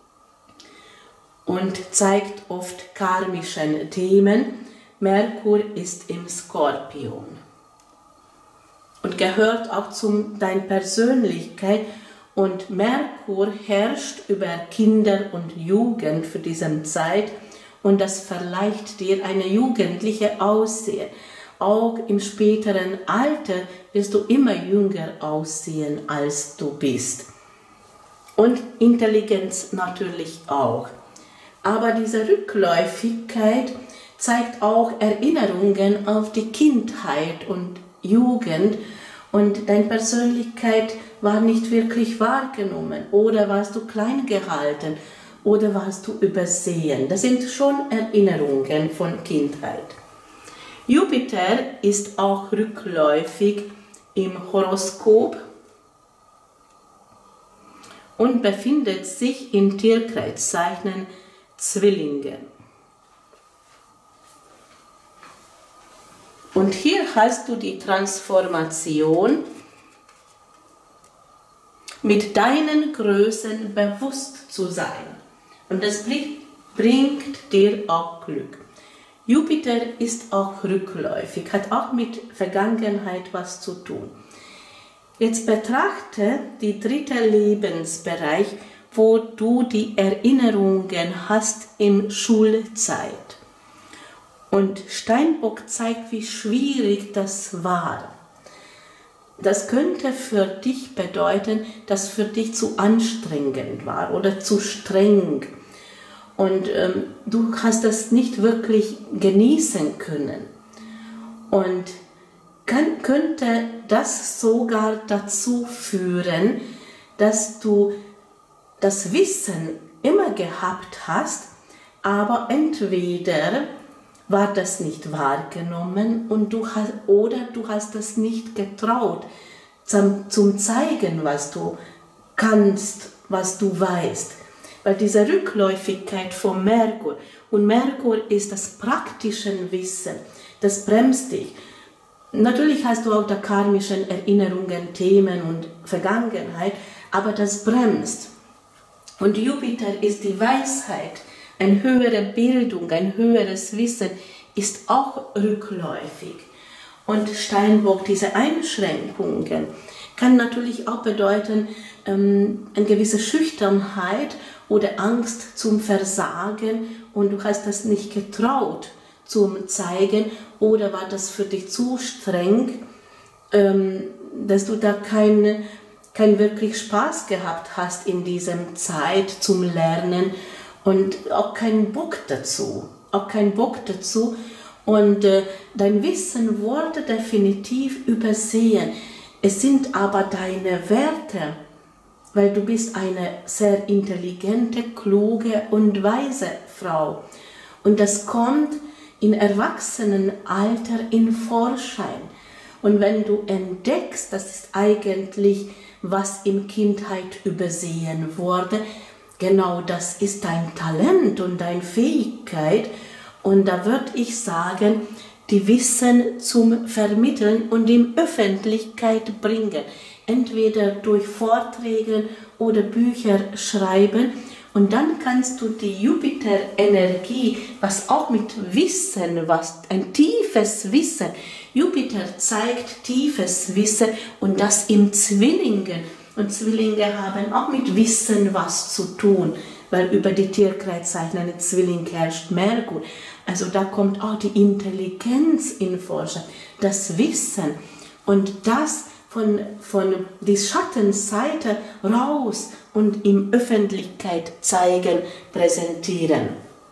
und zeigt oft karmische Themen. Merkur ist im Skorpion und gehört auch zu deiner Persönlichkeit. Und Merkur herrscht über Kinder und Jugend für diese Zeit und das verleiht dir eine jugendliche Aussehen. Auch im späteren Alter wirst du immer jünger aussehen, als du bist. Und Intelligenz natürlich auch. Aber diese Rückläufigkeit zeigt auch Erinnerungen auf die Kindheit und Jugend und deine Persönlichkeit war nicht wirklich wahrgenommen oder warst du klein gehalten oder warst du übersehen. Das sind schon Erinnerungen von Kindheit. Jupiter ist auch rückläufig im Horoskop und befindet sich in Tierkreiszeichen Zwillinge. Und hier hast du die Transformation, mit deinen Größen bewusst zu sein. Und das bringt dir auch Glück. Jupiter ist auch rückläufig, hat auch mit Vergangenheit was zu tun. Jetzt betrachte die dritte Lebensbereich, wo du die Erinnerungen hast in Schulzeit. Und Steinbock zeigt, wie schwierig das war. Das könnte für dich bedeuten, dass für dich zu anstrengend war oder zu streng. Und ähm, du hast das nicht wirklich genießen können. Und kann, könnte das sogar dazu führen, dass du das Wissen immer gehabt hast, aber entweder war das nicht wahrgenommen und du hast, oder du hast das nicht getraut, zum, zum zeigen, was du kannst, was du weißt. Weil diese Rückläufigkeit von Merkur, und Merkur ist das praktische Wissen, das bremst dich. Natürlich hast du auch die karmischen Erinnerungen, Themen und Vergangenheit, aber das bremst. Und Jupiter ist die Weisheit. Eine höhere Bildung, ein höheres Wissen ist auch rückläufig. Und Steinbock, diese Einschränkungen, kann natürlich auch bedeuten, ähm, eine gewisse Schüchternheit oder Angst zum Versagen und du hast das nicht getraut zum Zeigen oder war das für dich zu streng, ähm, dass du da keinen kein wirklich Spaß gehabt hast in dieser Zeit zum Lernen. Und auch keinen Bock dazu, auch keinen Bock dazu. Und äh, dein Wissen wurde definitiv übersehen. Es sind aber deine Werte, weil du bist eine sehr intelligente, kluge und weise Frau. Und das kommt im Erwachsenenalter in Vorschein. Und wenn du entdeckst, das ist eigentlich, was in Kindheit übersehen wurde, genau das ist dein Talent und deine Fähigkeit. Und da würde ich sagen, die Wissen zum Vermitteln und in Öffentlichkeit bringen. Entweder durch Vorträge oder Bücher schreiben. Und dann kannst du die Jupiter-Energie, was auch mit Wissen, was ein tiefes Wissen, Jupiter zeigt tiefes Wissen und das im Zwillingen. Und Zwillinge haben auch mit Wissen was zu tun, weil über die Tierkreiszeichen eine Zwilling herrscht Merkur. Also da kommt auch die Intelligenz in Vorschein, das Wissen und das von, von die Schattenseite raus und in Öffentlichkeit zeigen, präsentieren.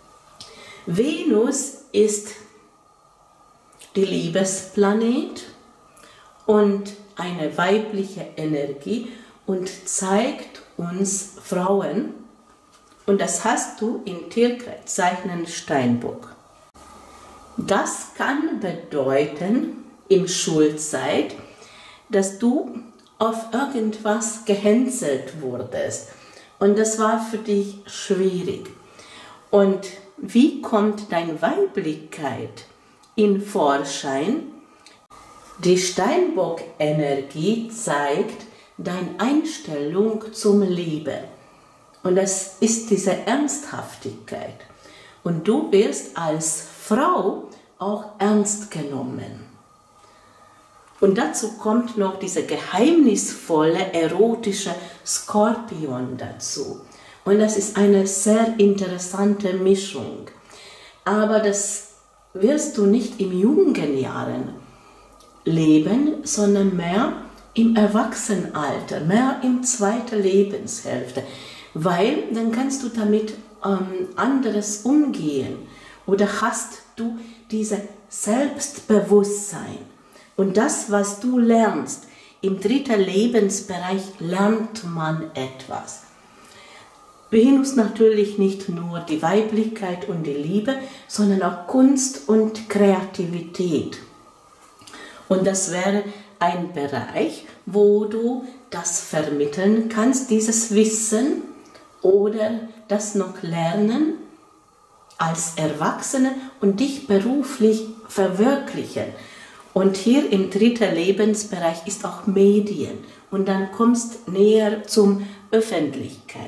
Venus ist die Liebesplanet und eine weibliche Energie und zeigt uns Frauen, und das hast du in Tierkreiszeichen Steinbock. Das kann bedeuten, in Schulzeit, dass du auf irgendwas gehänselt wurdest und das war für dich schwierig. Und wie kommt deine Weiblichkeit in Vorschein? Die Steinbock-Energie zeigt deine Einstellung zum Leben. Und das ist diese Ernsthaftigkeit. Und du wirst als Frau auch ernst genommen. Und dazu kommt noch diese geheimnisvolle, erotische Skorpion dazu. Und das ist eine sehr interessante Mischung. Aber das wirst du nicht in jungen Jahren leben, sondern mehr im Erwachsenenalter, mehr im zweiten Lebenshälfte. Weil dann kannst du damit ähm, anderes umgehen oder hast du dieses Selbstbewusstsein. Und das, was du lernst, im dritten Lebensbereich lernt man etwas. Venus natürlich nicht nur die Weiblichkeit und die Liebe, sondern auch Kunst und Kreativität. Und das wäre ein Bereich, wo du das vermitteln kannst, dieses Wissen oder das noch lernen als Erwachsene und dich beruflich verwirklichen. Und hier im dritten Lebensbereich ist auch Medien und dann kommst näher zum Öffentlichkeit.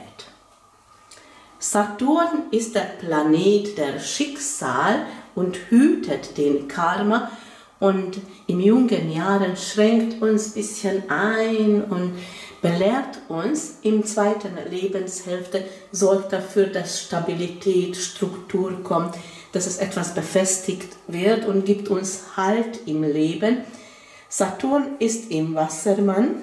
Saturn ist der Planet der Schicksal und hütet den Karma und in jungen Jahren schränkt uns ein bisschen ein und belehrt uns. Im zweiten Lebenshälfte sorgt dafür, dass Stabilität, Struktur kommt, dass es etwas befestigt wird und gibt uns Halt im Leben. Saturn ist im Wassermann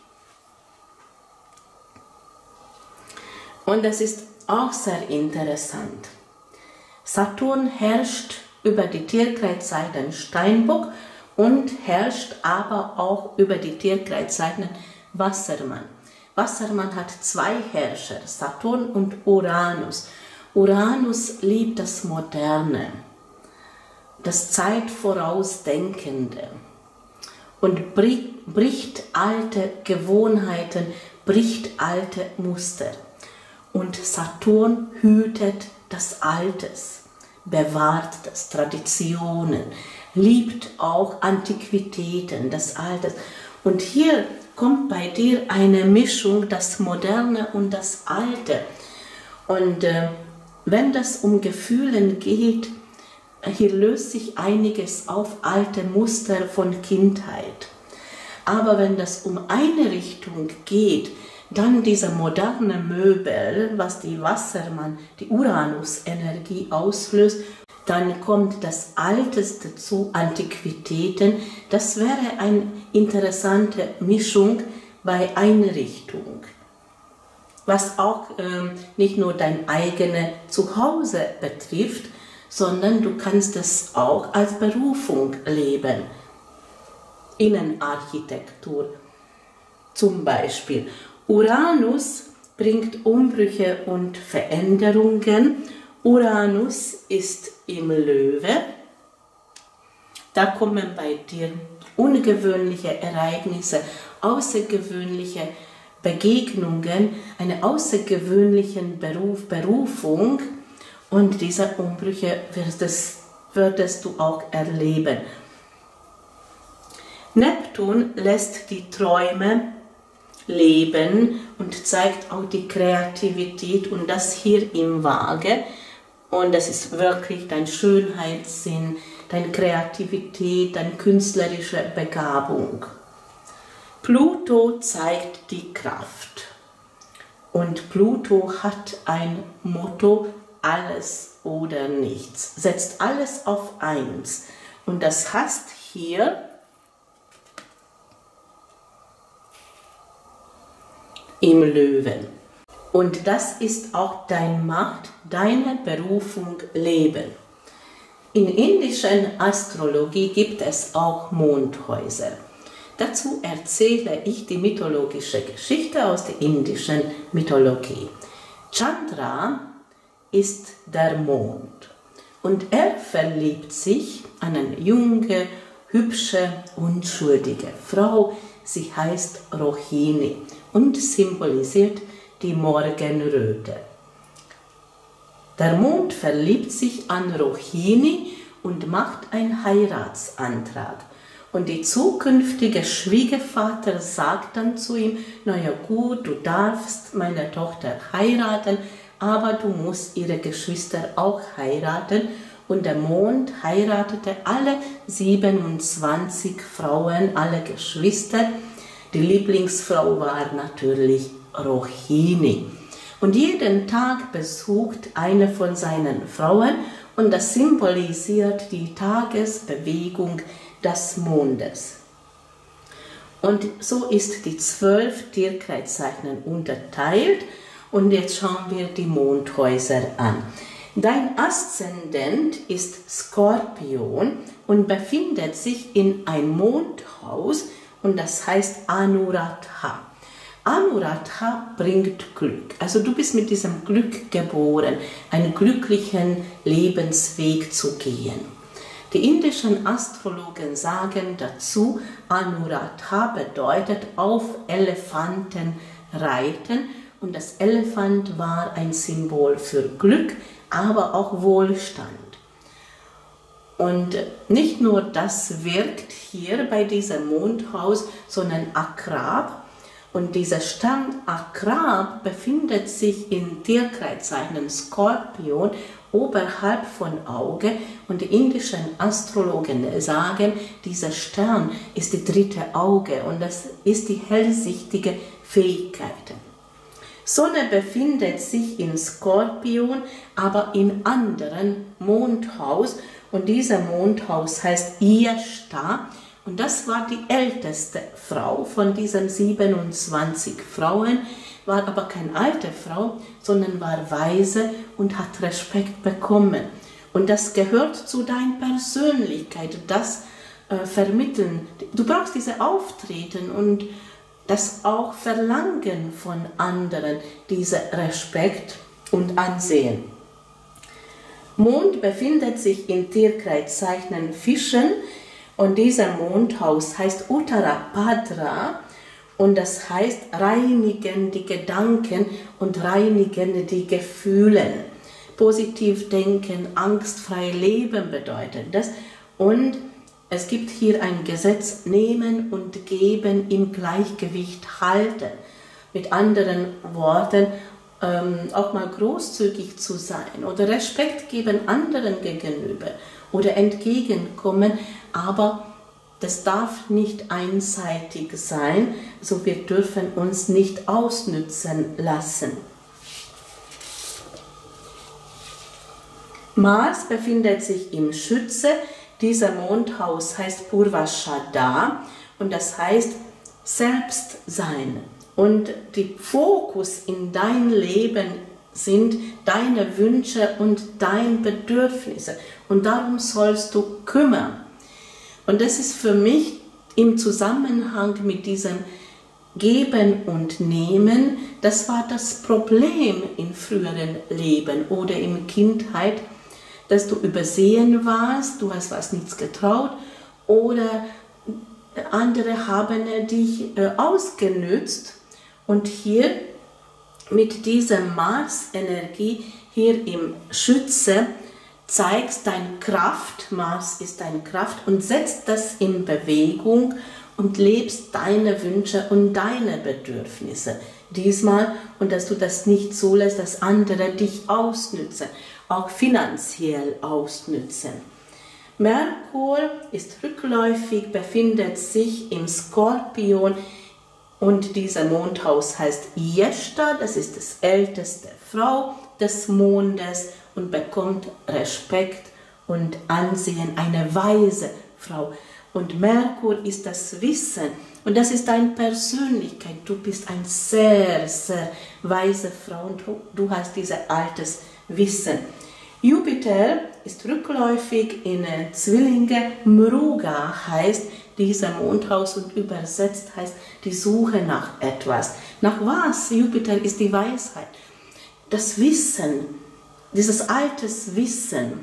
und das ist auch sehr interessant. Saturn herrscht über die Tierkreiszeichen Steinbock und herrscht aber auch über die Tierkreiszeichen Wassermann. Wassermann hat zwei Herrscher, Saturn und Uranus. Uranus liebt das Moderne, das Zeitvorausdenkende und bricht alte Gewohnheiten, bricht alte Muster. Und Saturn hütet das Altes, bewahrt das, Traditionen, liebt auch Antiquitäten, das Altes. Und hier kommt bei dir eine Mischung, das Moderne und das Alte. Und äh, wenn das um Gefühle geht, hier löst sich einiges auf, alte Muster von Kindheit. Aber wenn das um eine Richtung geht, dann diese moderne Möbel, was die Wassermann, die Uranus-Energie auslöst, dann kommt das Alteste zu Antiquitäten. Das wäre eine interessante Mischung bei Einrichtung, was auch ähm, nicht nur dein eigenes Zuhause betrifft, sondern du kannst es auch als Berufung leben. Innenarchitektur zum Beispiel. Uranus bringt Umbrüche und Veränderungen. Uranus ist im Löwe. Da kommen bei dir ungewöhnliche Ereignisse, außergewöhnliche Begegnungen, eine außergewöhnliche Beruf, Berufung, und diese Umbrüche würdest, würdest du auch erleben. Neptun lässt die Träume leben und zeigt auch die Kreativität, und das hier im Waage. Und das ist wirklich dein Schönheitssinn, deine Kreativität, deine künstlerische Begabung. Pluto zeigt die Kraft. Und Pluto hat ein Motto: alles oder nichts. Setzt alles auf eins. Und das heißt hier im Löwen. Und das ist auch deine Macht, deine Berufung leben. In indischen Astrologie gibt es auch Mondhäuser. Dazu erzähle ich die mythologische Geschichte aus der indischen Mythologie. Chandra ist der Mond und er verliebt sich an eine junge, hübsche, unschuldige Frau. Sie heißt Rohini und symbolisiert die Morgenröte. Der Mond verliebt sich an Rohini und macht einen Heiratsantrag. Und die zukünftige Schwiegervater sagt dann zu ihm: naja gut, du darfst meine Tochter heiraten, aber du musst ihre Geschwister auch heiraten. Und der Mond heiratete alle siebenundzwanzig Frauen, alle Geschwister. Die Lieblingsfrau war natürlich Rohini. Und jeden Tag besucht eine von seinen Frauen, und das symbolisiert die Tagesbewegung des Mondes. Und so ist die zwölf Tierkreiszeichen unterteilt, und jetzt schauen wir die Mondhäuser an. Dein Aszendent ist Skorpion und befindet sich in einem Mondhaus, und das heißt Anuradha. Anuradha bringt Glück. Also du bist mit diesem Glück geboren, einen glücklichen Lebensweg zu gehen. Die indischen Astrologen sagen dazu, Anuradha bedeutet auf Elefanten reiten, und das Elefant war ein Symbol für Glück, aber auch Wohlstand. Und nicht nur das wirkt hier bei diesem Mondhaus, sondern Akrab. Und dieser Stern Akrab befindet sich in Tierkreiszeichen Skorpion oberhalb von Auge. Und die indischen Astrologen sagen, dieser Stern ist das dritte Auge und das ist die hellsichtige Fähigkeit. Sonne befindet sich in Skorpion, aber in anderen Mondhaus. Und dieser Mondhaus heißt Iyashta. Und das war die älteste Frau von diesen siebenundzwanzig Frauen, war aber keine alte Frau, sondern war weise und hat Respekt bekommen. Und das gehört zu deiner Persönlichkeit, das äh, Vermitteln. Du brauchst diese Auftreten und das auch Verlangen von anderen, dieser Respekt und Ansehen. Mond befindet sich in Tierkreiszeichen Fischen, und dieser Mondhaus heißt Uttarapadra, und das heißt reinigen die Gedanken und reinigen die Gefühle. Positiv denken, angstfrei leben bedeutet das. Und es gibt hier ein Gesetz, nehmen und geben im Gleichgewicht halten. Mit anderen Worten, ähm, auch mal großzügig zu sein oder Respekt geben anderen gegenüber oder entgegenkommen, aber das darf nicht einseitig sein, so wir dürfen uns nicht ausnützen lassen. Mars befindet sich im Schütze. Dieser Mondhaus heißt Purvashada und das heißt Selbstsein. Und der Fokus in dein Leben sind deine Wünsche und deine Bedürfnisse. Und darum sollst du kümmern. Und das ist für mich im Zusammenhang mit diesem Geben und Nehmen, das war das Problem im früheren Leben oder in Kindheit, dass du übersehen warst, du hast was nichts getraut oder andere haben dich ausgenützt Und hier mit dieser Mars-Energie hier im Schütze zeigst deine Kraft, Mars ist deine Kraft, und setzt das in Bewegung und lebst deine Wünsche und deine Bedürfnisse. Diesmal, und dass du das nicht zulässt, dass andere dich ausnützen, auch finanziell ausnützen. Merkur ist rückläufig, befindet sich im Skorpion, und dieser Mondhaus heißt Jeshta, das ist das älteste Frau des Mondes und bekommt Respekt und Ansehen, eine weise Frau. Und Merkur ist das Wissen und das ist deine Persönlichkeit. Du bist eine sehr, sehr weise Frau und du hast dieses altes Wissen. Jupiter ist rückläufig in Zwillinge, Mruga heißt dieser Mondhaus und übersetzt heißt die Suche nach etwas. Nach was? Jupiter ist die Weisheit. Das Wissen, dieses altes Wissen.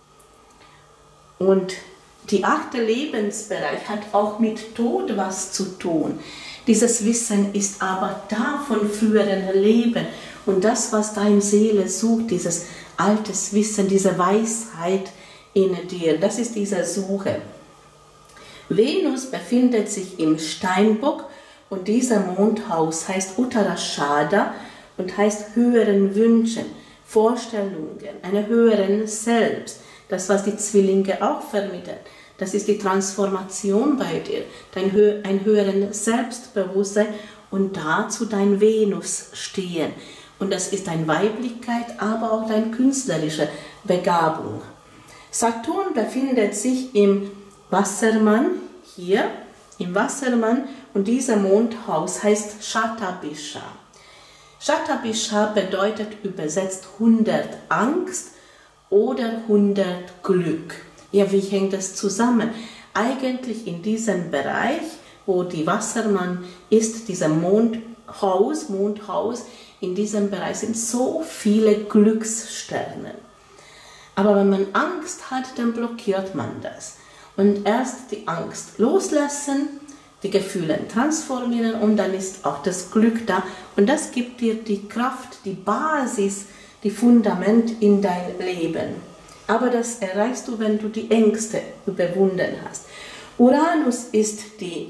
Und die achte Lebensbereich hat auch mit Tod was zu tun. Dieses Wissen ist aber da von früheren Leben. Und das, was deine Seele sucht, dieses altes Wissen, diese Weisheit in dir, das ist diese Suche. Venus befindet sich im Steinbock und dieser Mondhaus heißt Uttarashada und heißt höheren Wünschen, Vorstellungen, einer höheren Selbst. Das, was die Zwillinge auch vermitteln. Das ist die Transformation bei dir, dein Hö ein höheren Selbstbewusstsein und dazu dein Venus stehen. Und das ist deine Weiblichkeit, aber auch deine künstlerische Begabung. Saturn befindet sich im Wassermann, hier im Wassermann, und dieser Mondhaus heißt Shatabisha. Shatabisha bedeutet übersetzt hundert Angst oder hundert Glück. Ja, wie hängt das zusammen? Eigentlich in diesem Bereich, wo die Wassermann ist, dieser Mondhaus, Mondhaus, in diesem Bereich sind so viele Glückssterne. Aber wenn man Angst hat, dann blockiert man das. Und erst die Angst loslassen, die Gefühle transformieren und dann ist auch das Glück da. Und das gibt dir die Kraft, die Basis, die Fundament in dein Leben. Aber das erreichst du, wenn du die Ängste überwunden hast. Uranus ist, die,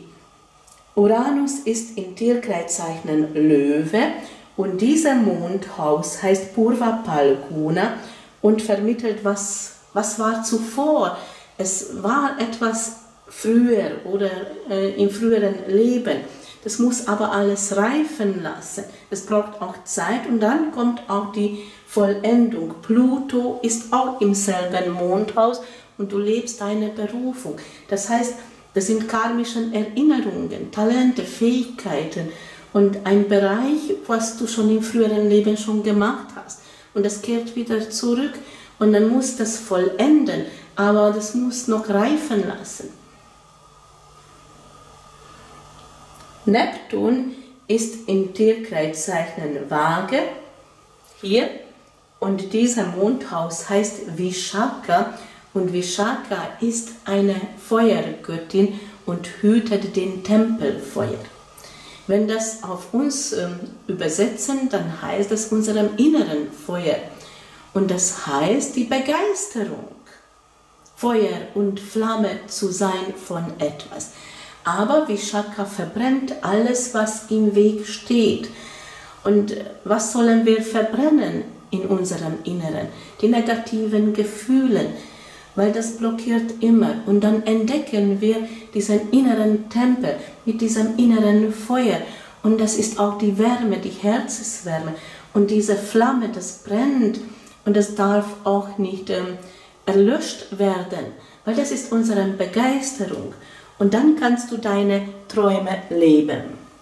Uranus ist im Tierkreiszeichen Löwe und dieser Mondhaus heißt Purva Palguna und vermittelt, was, was war zuvor. Es war etwas früher oder äh, im früheren Leben. Das muss aber alles reifen lassen. Es braucht auch Zeit und dann kommt auch die Vollendung. Pluto ist auch im selben Mondhaus und du lebst deine Berufung. Das heißt, das sind karmische Erinnerungen, Talente, Fähigkeiten und ein Bereich, was du schon im früheren Leben schon gemacht hast. Und das kehrt wieder zurück und dann muss das vollenden, aber das muss noch reifen lassen. Neptun ist im Tierkreiszeichen Waage, hier, und dieser Mondhaus heißt Vishaka und Vishaka ist eine Feuergöttin und hütet den Tempelfeuer. Wenn das auf uns ähm, übersetzen, dann heißt es unserem inneren Feuer und das heißt die Begeisterung, Feuer und Flamme zu sein von etwas. Aber Vishaka verbrennt alles, was im Weg steht. Und was sollen wir verbrennen in unserem Inneren? Die negativen Gefühle, weil das blockiert immer. Und dann entdecken wir diesen inneren Tempel mit diesem inneren Feuer. Und das ist auch die Wärme, die Herzenswärme. Und diese Flamme, das brennt und das darf auch nicht ähm, erlöscht werden, weil das ist unsere Begeisterung. Und dann kannst du deine Träume leben.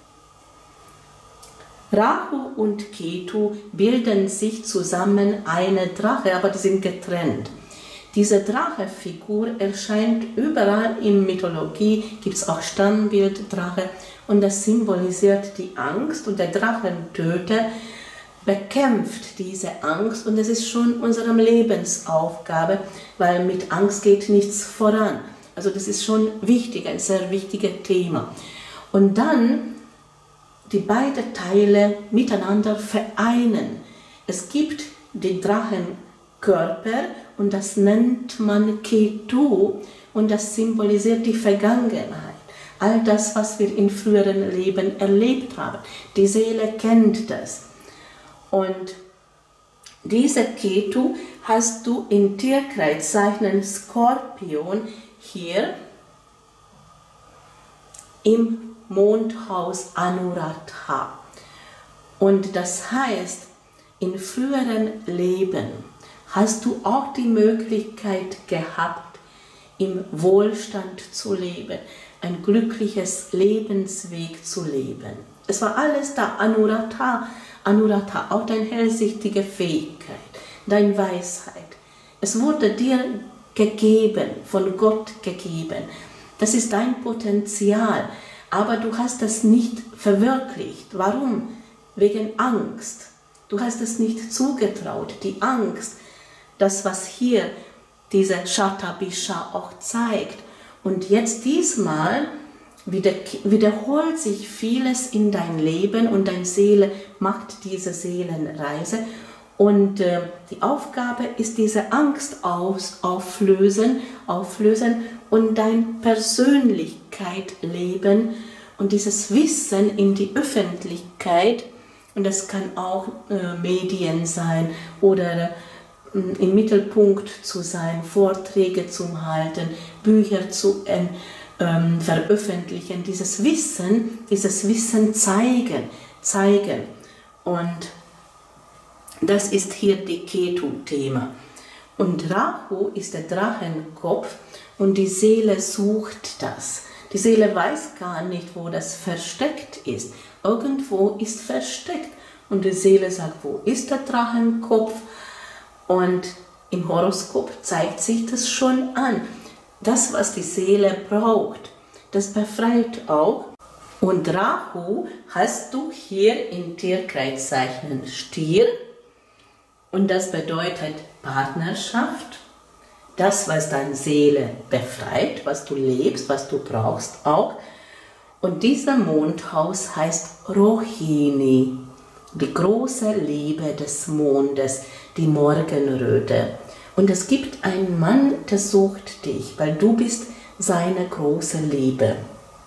Rahu und Ketu bilden sich zusammen eine Drache, aber die sind getrennt. Diese Drache-Figur erscheint überall in Mythologie, gibt es auch Stammbild Drache und das symbolisiert die Angst und der Drachentöter bekämpft diese Angst und es ist schon unsere Lebensaufgabe, weil mit Angst geht nichts voran. Also das ist schon wichtig, ein sehr wichtiges Thema. Und dann die beiden Teile miteinander vereinen. Es gibt den Drachenkörper und das nennt man Ketu und das symbolisiert die Vergangenheit. All das, was wir in früheren Leben erlebt haben. Die Seele kennt das. Und diese Ketu hast du im Tierkreiszeichen Skorpion hier im Mondhaus Anuradha. Und das heißt, in früheren Leben hast du auch die Möglichkeit gehabt, im Wohlstand zu leben, ein glückliches Lebensweg zu leben. Es war alles da, Anuradha, Anuradha, auch deine hellsichtige Fähigkeit, deine Weisheit. Es wurde dir gegeben, von Gott gegeben. Das ist dein Potenzial, aber du hast das nicht verwirklicht. Warum? Wegen Angst. Du hast es nicht zugetraut. Die Angst, das, was hier diese Shatabisha auch zeigt. Und jetzt diesmal wieder, wiederholt sich vieles in dein Leben und deine Seele macht diese Seelenreise. Und äh, die Aufgabe ist, diese Angst aus, auflösen, auflösen und deine Persönlichkeit leben und dieses Wissen in die Öffentlichkeit, und das kann auch äh, Medien sein oder äh, im Mittelpunkt zu sein, Vorträge zu halten, Bücher zu äh, ähm, veröffentlichen, dieses Wissen, dieses Wissen zeigen, zeigen. Und das ist hier die Ketu-Thema. Und Rahu ist der Drachenkopf und die Seele sucht das. Die Seele weiß gar nicht, wo das versteckt ist. Irgendwo ist versteckt. Und die Seele sagt, wo ist der Drachenkopf? Und im Horoskop zeigt sich das schon an. Das, was die Seele braucht, das befreit auch. Und Rahu hast du hier im Tierkreiszeichen Stier. Und das bedeutet Partnerschaft, das, was deine Seele befreit, was du lebst, was du brauchst auch. Und dieser Mondhaus heißt Rohini, die große Liebe des Mondes, die Morgenröte. Und es gibt einen Mann, der sucht dich, weil du bist seine große Liebe.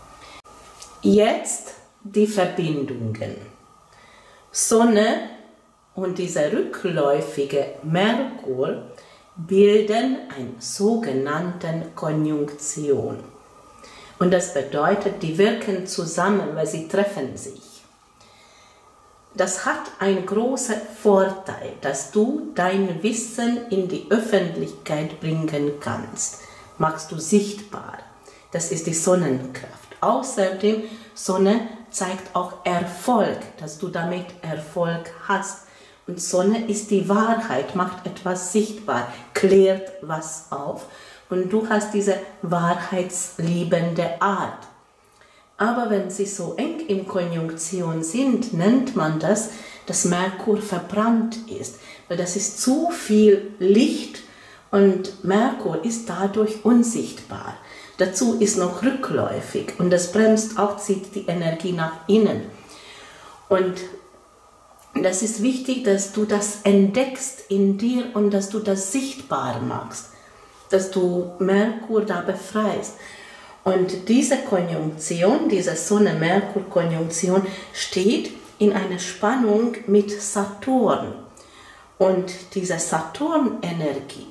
Jetzt die Verbindungen. Sonne und dieser rückläufige Merkur bilden eine sogenannte Konjunktion. Und das bedeutet, die wirken zusammen, weil sie treffen sich. Das hat einen großen Vorteil, dass du dein Wissen in die Öffentlichkeit bringen kannst. Machst du sichtbar. Das ist die Sonnenkraft. Außerdem, Sonne zeigt auch Erfolg, dass du damit Erfolg hast. Und Sonne ist die Wahrheit, macht etwas sichtbar, klärt was auf. Und du hast diese wahrheitsliebende Art. Aber wenn sie so eng in Konjunktion sind, nennt man das, dass Merkur verbrannt ist. Weil das ist zu viel Licht und Merkur ist dadurch unsichtbar. Dazu ist noch rückläufig und das bremst auch, zieht die Energie nach innen. Und das ist wichtig, dass du das entdeckst in dir und dass du das sichtbar machst, dass du Merkur da befreist. Und diese Konjunktion, diese Sonne-Merkur-Konjunktion steht in einer Spannung mit Saturn. Und diese Saturn-Energie,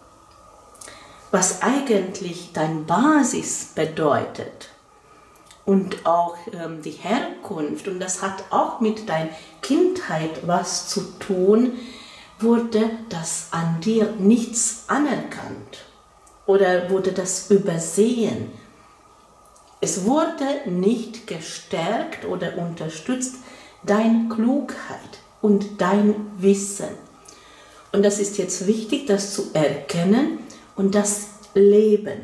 was eigentlich deine Basis bedeutet und auch ähm, die Herkunft, und das hat auch mit deiner Kindheit was zu tun, wurde das an dir nichts anerkannt oder wurde das übersehen. Es wurde nicht gestärkt oder unterstützt, deine Klugheit und dein Wissen. Und das ist jetzt wichtig, das zu erkennen und das Leben.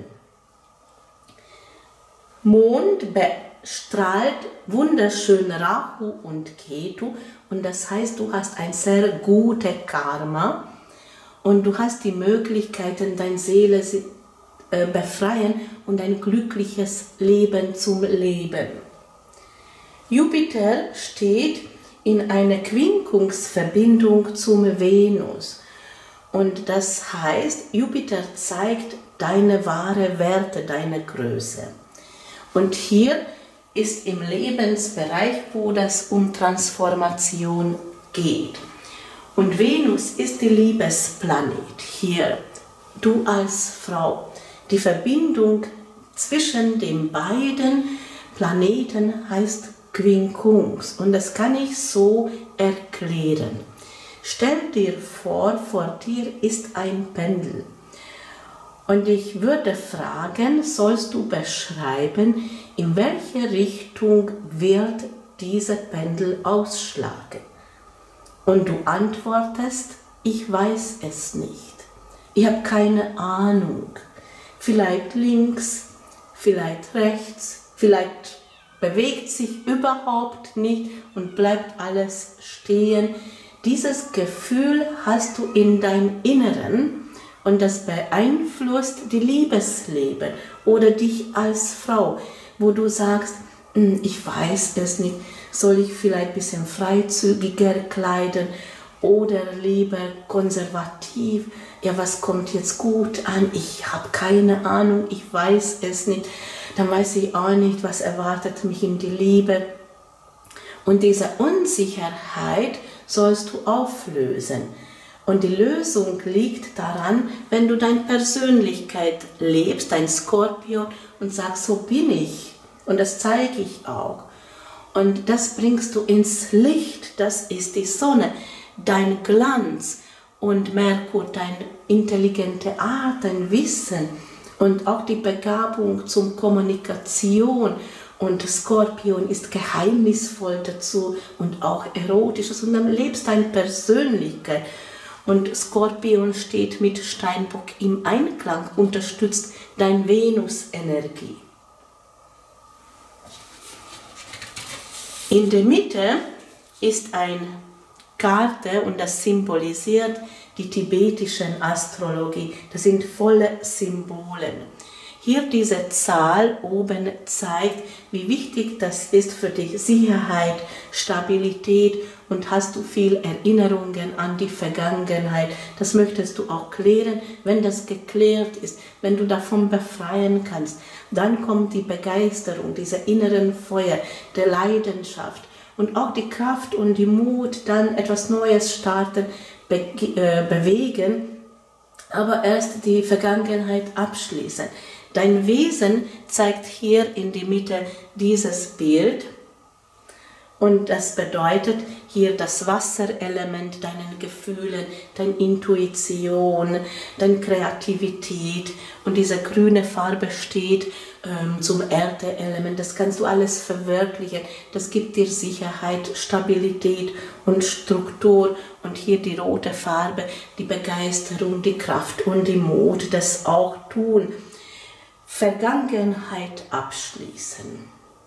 Mond bestrahlt wunderschön Rahu und Ketu und das heißt, du hast ein sehr gutes Karma und du hast die Möglichkeiten, deine Seele zu befreien und ein glückliches Leben zum Leben. Jupiter steht in einer Quinkungsverbindung zum Venus. Und das heißt, Jupiter zeigt deine wahre Werte, deine Größe. Und hier ist im Lebensbereich, wo das um Transformation geht. Und Venus ist die Liebesplanet hier. Du als Frau. Die Verbindung zwischen den beiden Planeten heißt Quinkunx. Und das kann ich so erklären. Stell dir vor, vor dir ist ein Pendel. Und ich würde fragen, sollst du beschreiben, in welche Richtung wird diese Pendel ausschlagen? Und du antwortest, ich weiß es nicht. Ich habe keine Ahnung. Vielleicht links, vielleicht rechts, vielleicht bewegt sich überhaupt nicht und bleibt alles stehen. Dieses Gefühl hast du in deinem Inneren und das beeinflusst die Liebesleben oder dich als Frau, wo du sagst, ich weiß es nicht, soll ich vielleicht ein bisschen freizügiger kleiden oder lieber konservativ? Ja, was kommt jetzt gut an? Ich habe keine Ahnung, ich weiß es nicht. Dann weiß ich auch nicht, was erwartet mich in die Liebe. Und diese Unsicherheit sollst du auflösen. Und die Lösung liegt daran, wenn du deine Persönlichkeit lebst, dein Skorpion, und sagst, so bin ich. Und das zeige ich auch. Und das bringst du ins Licht, das ist die Sonne, dein Glanz und Merkur, deine intelligente Art, dein Wissen und auch die Begabung zur Kommunikation. Und Skorpion ist geheimnisvoll dazu und auch erotisches. Und dann lebst deine Persönlichkeit. Und Skorpion steht mit Steinbock im Einklang, unterstützt deine Venus-Energie. In der Mitte ist eine Karte und das symbolisiert die tibetische Astrologie. Das sind volle Symbole. Hier diese Zahl oben zeigt, wie wichtig das ist für dich. Sicherheit, Stabilität und hast du viel Erinnerungen an die Vergangenheit. Das möchtest du auch klären. Wenn das geklärt ist, wenn du davon befreien kannst, dann kommt die Begeisterung, dieser inneren Feuer, der Leidenschaft und auch die Kraft und die Mut, dann etwas Neues starten, be äh, bewegen, aber erst die Vergangenheit abschließen. Dein Wesen zeigt hier in die Mitte dieses Bild und das bedeutet hier das Wasserelement, deinen Gefühlen, deine Intuition, deine Kreativität und diese grüne Farbe steht ähm, zum Erdeelement. Das kannst du alles verwirklichen, das gibt dir Sicherheit, Stabilität und Struktur und hier die rote Farbe, die Begeisterung, die Kraft und die Mut, das auch tun. Vergangenheit abschließen.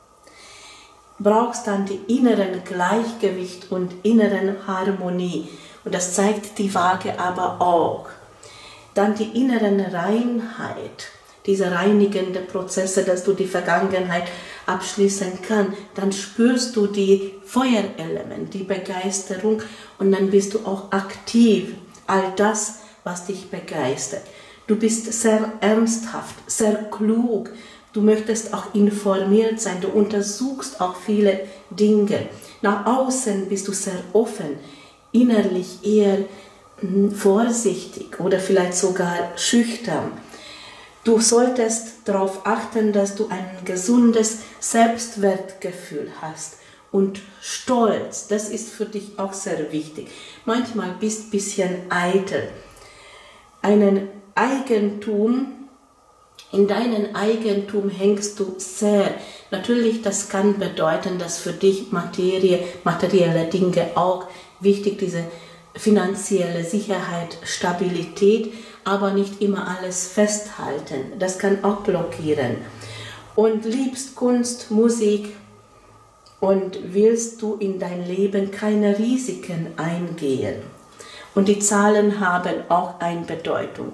Brauchst dann die inneren Gleichgewicht und inneren Harmonie. Und das zeigt die Waage aber auch. Dann die inneren Reinheit, diese reinigende Prozesse, dass du die Vergangenheit abschließen kannst. Dann spürst du die Feuerelement, die Begeisterung und dann bist du auch aktiv. All das, was dich begeistert. Du bist sehr ernsthaft, sehr klug. Du möchtest auch informiert sein. Du untersuchst auch viele Dinge. Nach außen bist du sehr offen, innerlich eher vorsichtig oder vielleicht sogar schüchtern. Du solltest darauf achten, dass du ein gesundes Selbstwertgefühl hast und Stolz. Das ist für dich auch sehr wichtig. Manchmal bist du ein bisschen eitel. Einen Eigentum, in deinem Eigentum hängst du sehr. Natürlich, das kann bedeuten, dass für dich Materie, materielle Dinge auch wichtig, diese finanzielle Sicherheit, Stabilität, aber nicht immer alles festhalten. Das kann auch blockieren. Und liebst Kunst, Musik und willst du in dein Leben keine Risiken eingehen. Und die Zahlen haben auch eine Bedeutung.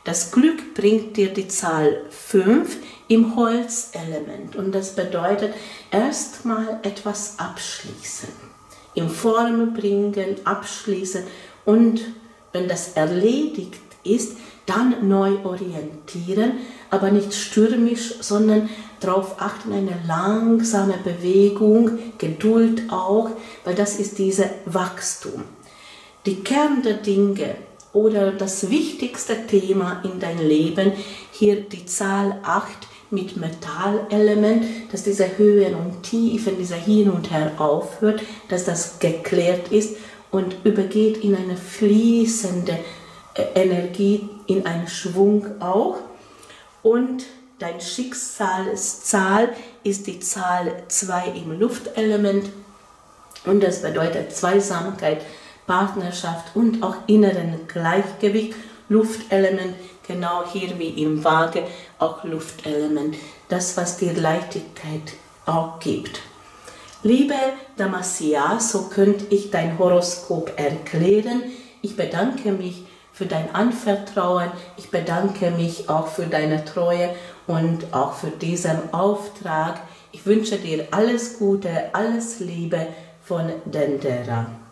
Das Glück bringt dir die Zahl fünf im Holzelement und das bedeutet erstmal etwas abschließen, in Form bringen, abschließen und wenn das erledigt ist, dann neu orientieren, aber nicht stürmisch, sondern darauf achten, eine langsame Bewegung, Geduld auch, weil das ist dieses Wachstum. Die Kern der Dinge oder das wichtigste Thema in deinem Leben, hier die Zahl acht mit Metallelement, dass diese Höhen und Tiefen, dieser Hin und Her aufhört, dass das geklärt ist und übergeht in eine fließende Energie, in einen Schwung auch. Und dein Schicksalszahl ist die Zahl zwei im Luftelement und das bedeutet Zweisamkeit, Partnerschaft und auch inneren Gleichgewicht, Luftelement, genau hier wie im Waage, auch Luftelement, das was dir Leichtigkeit auch gibt. Liebe Damasia, so könnte ich dein Horoskop erklären. Ich bedanke mich für dein Anvertrauen, ich bedanke mich auch für deine Treue und auch für diesen Auftrag. Ich wünsche dir alles Gute, alles Liebe von Dendera.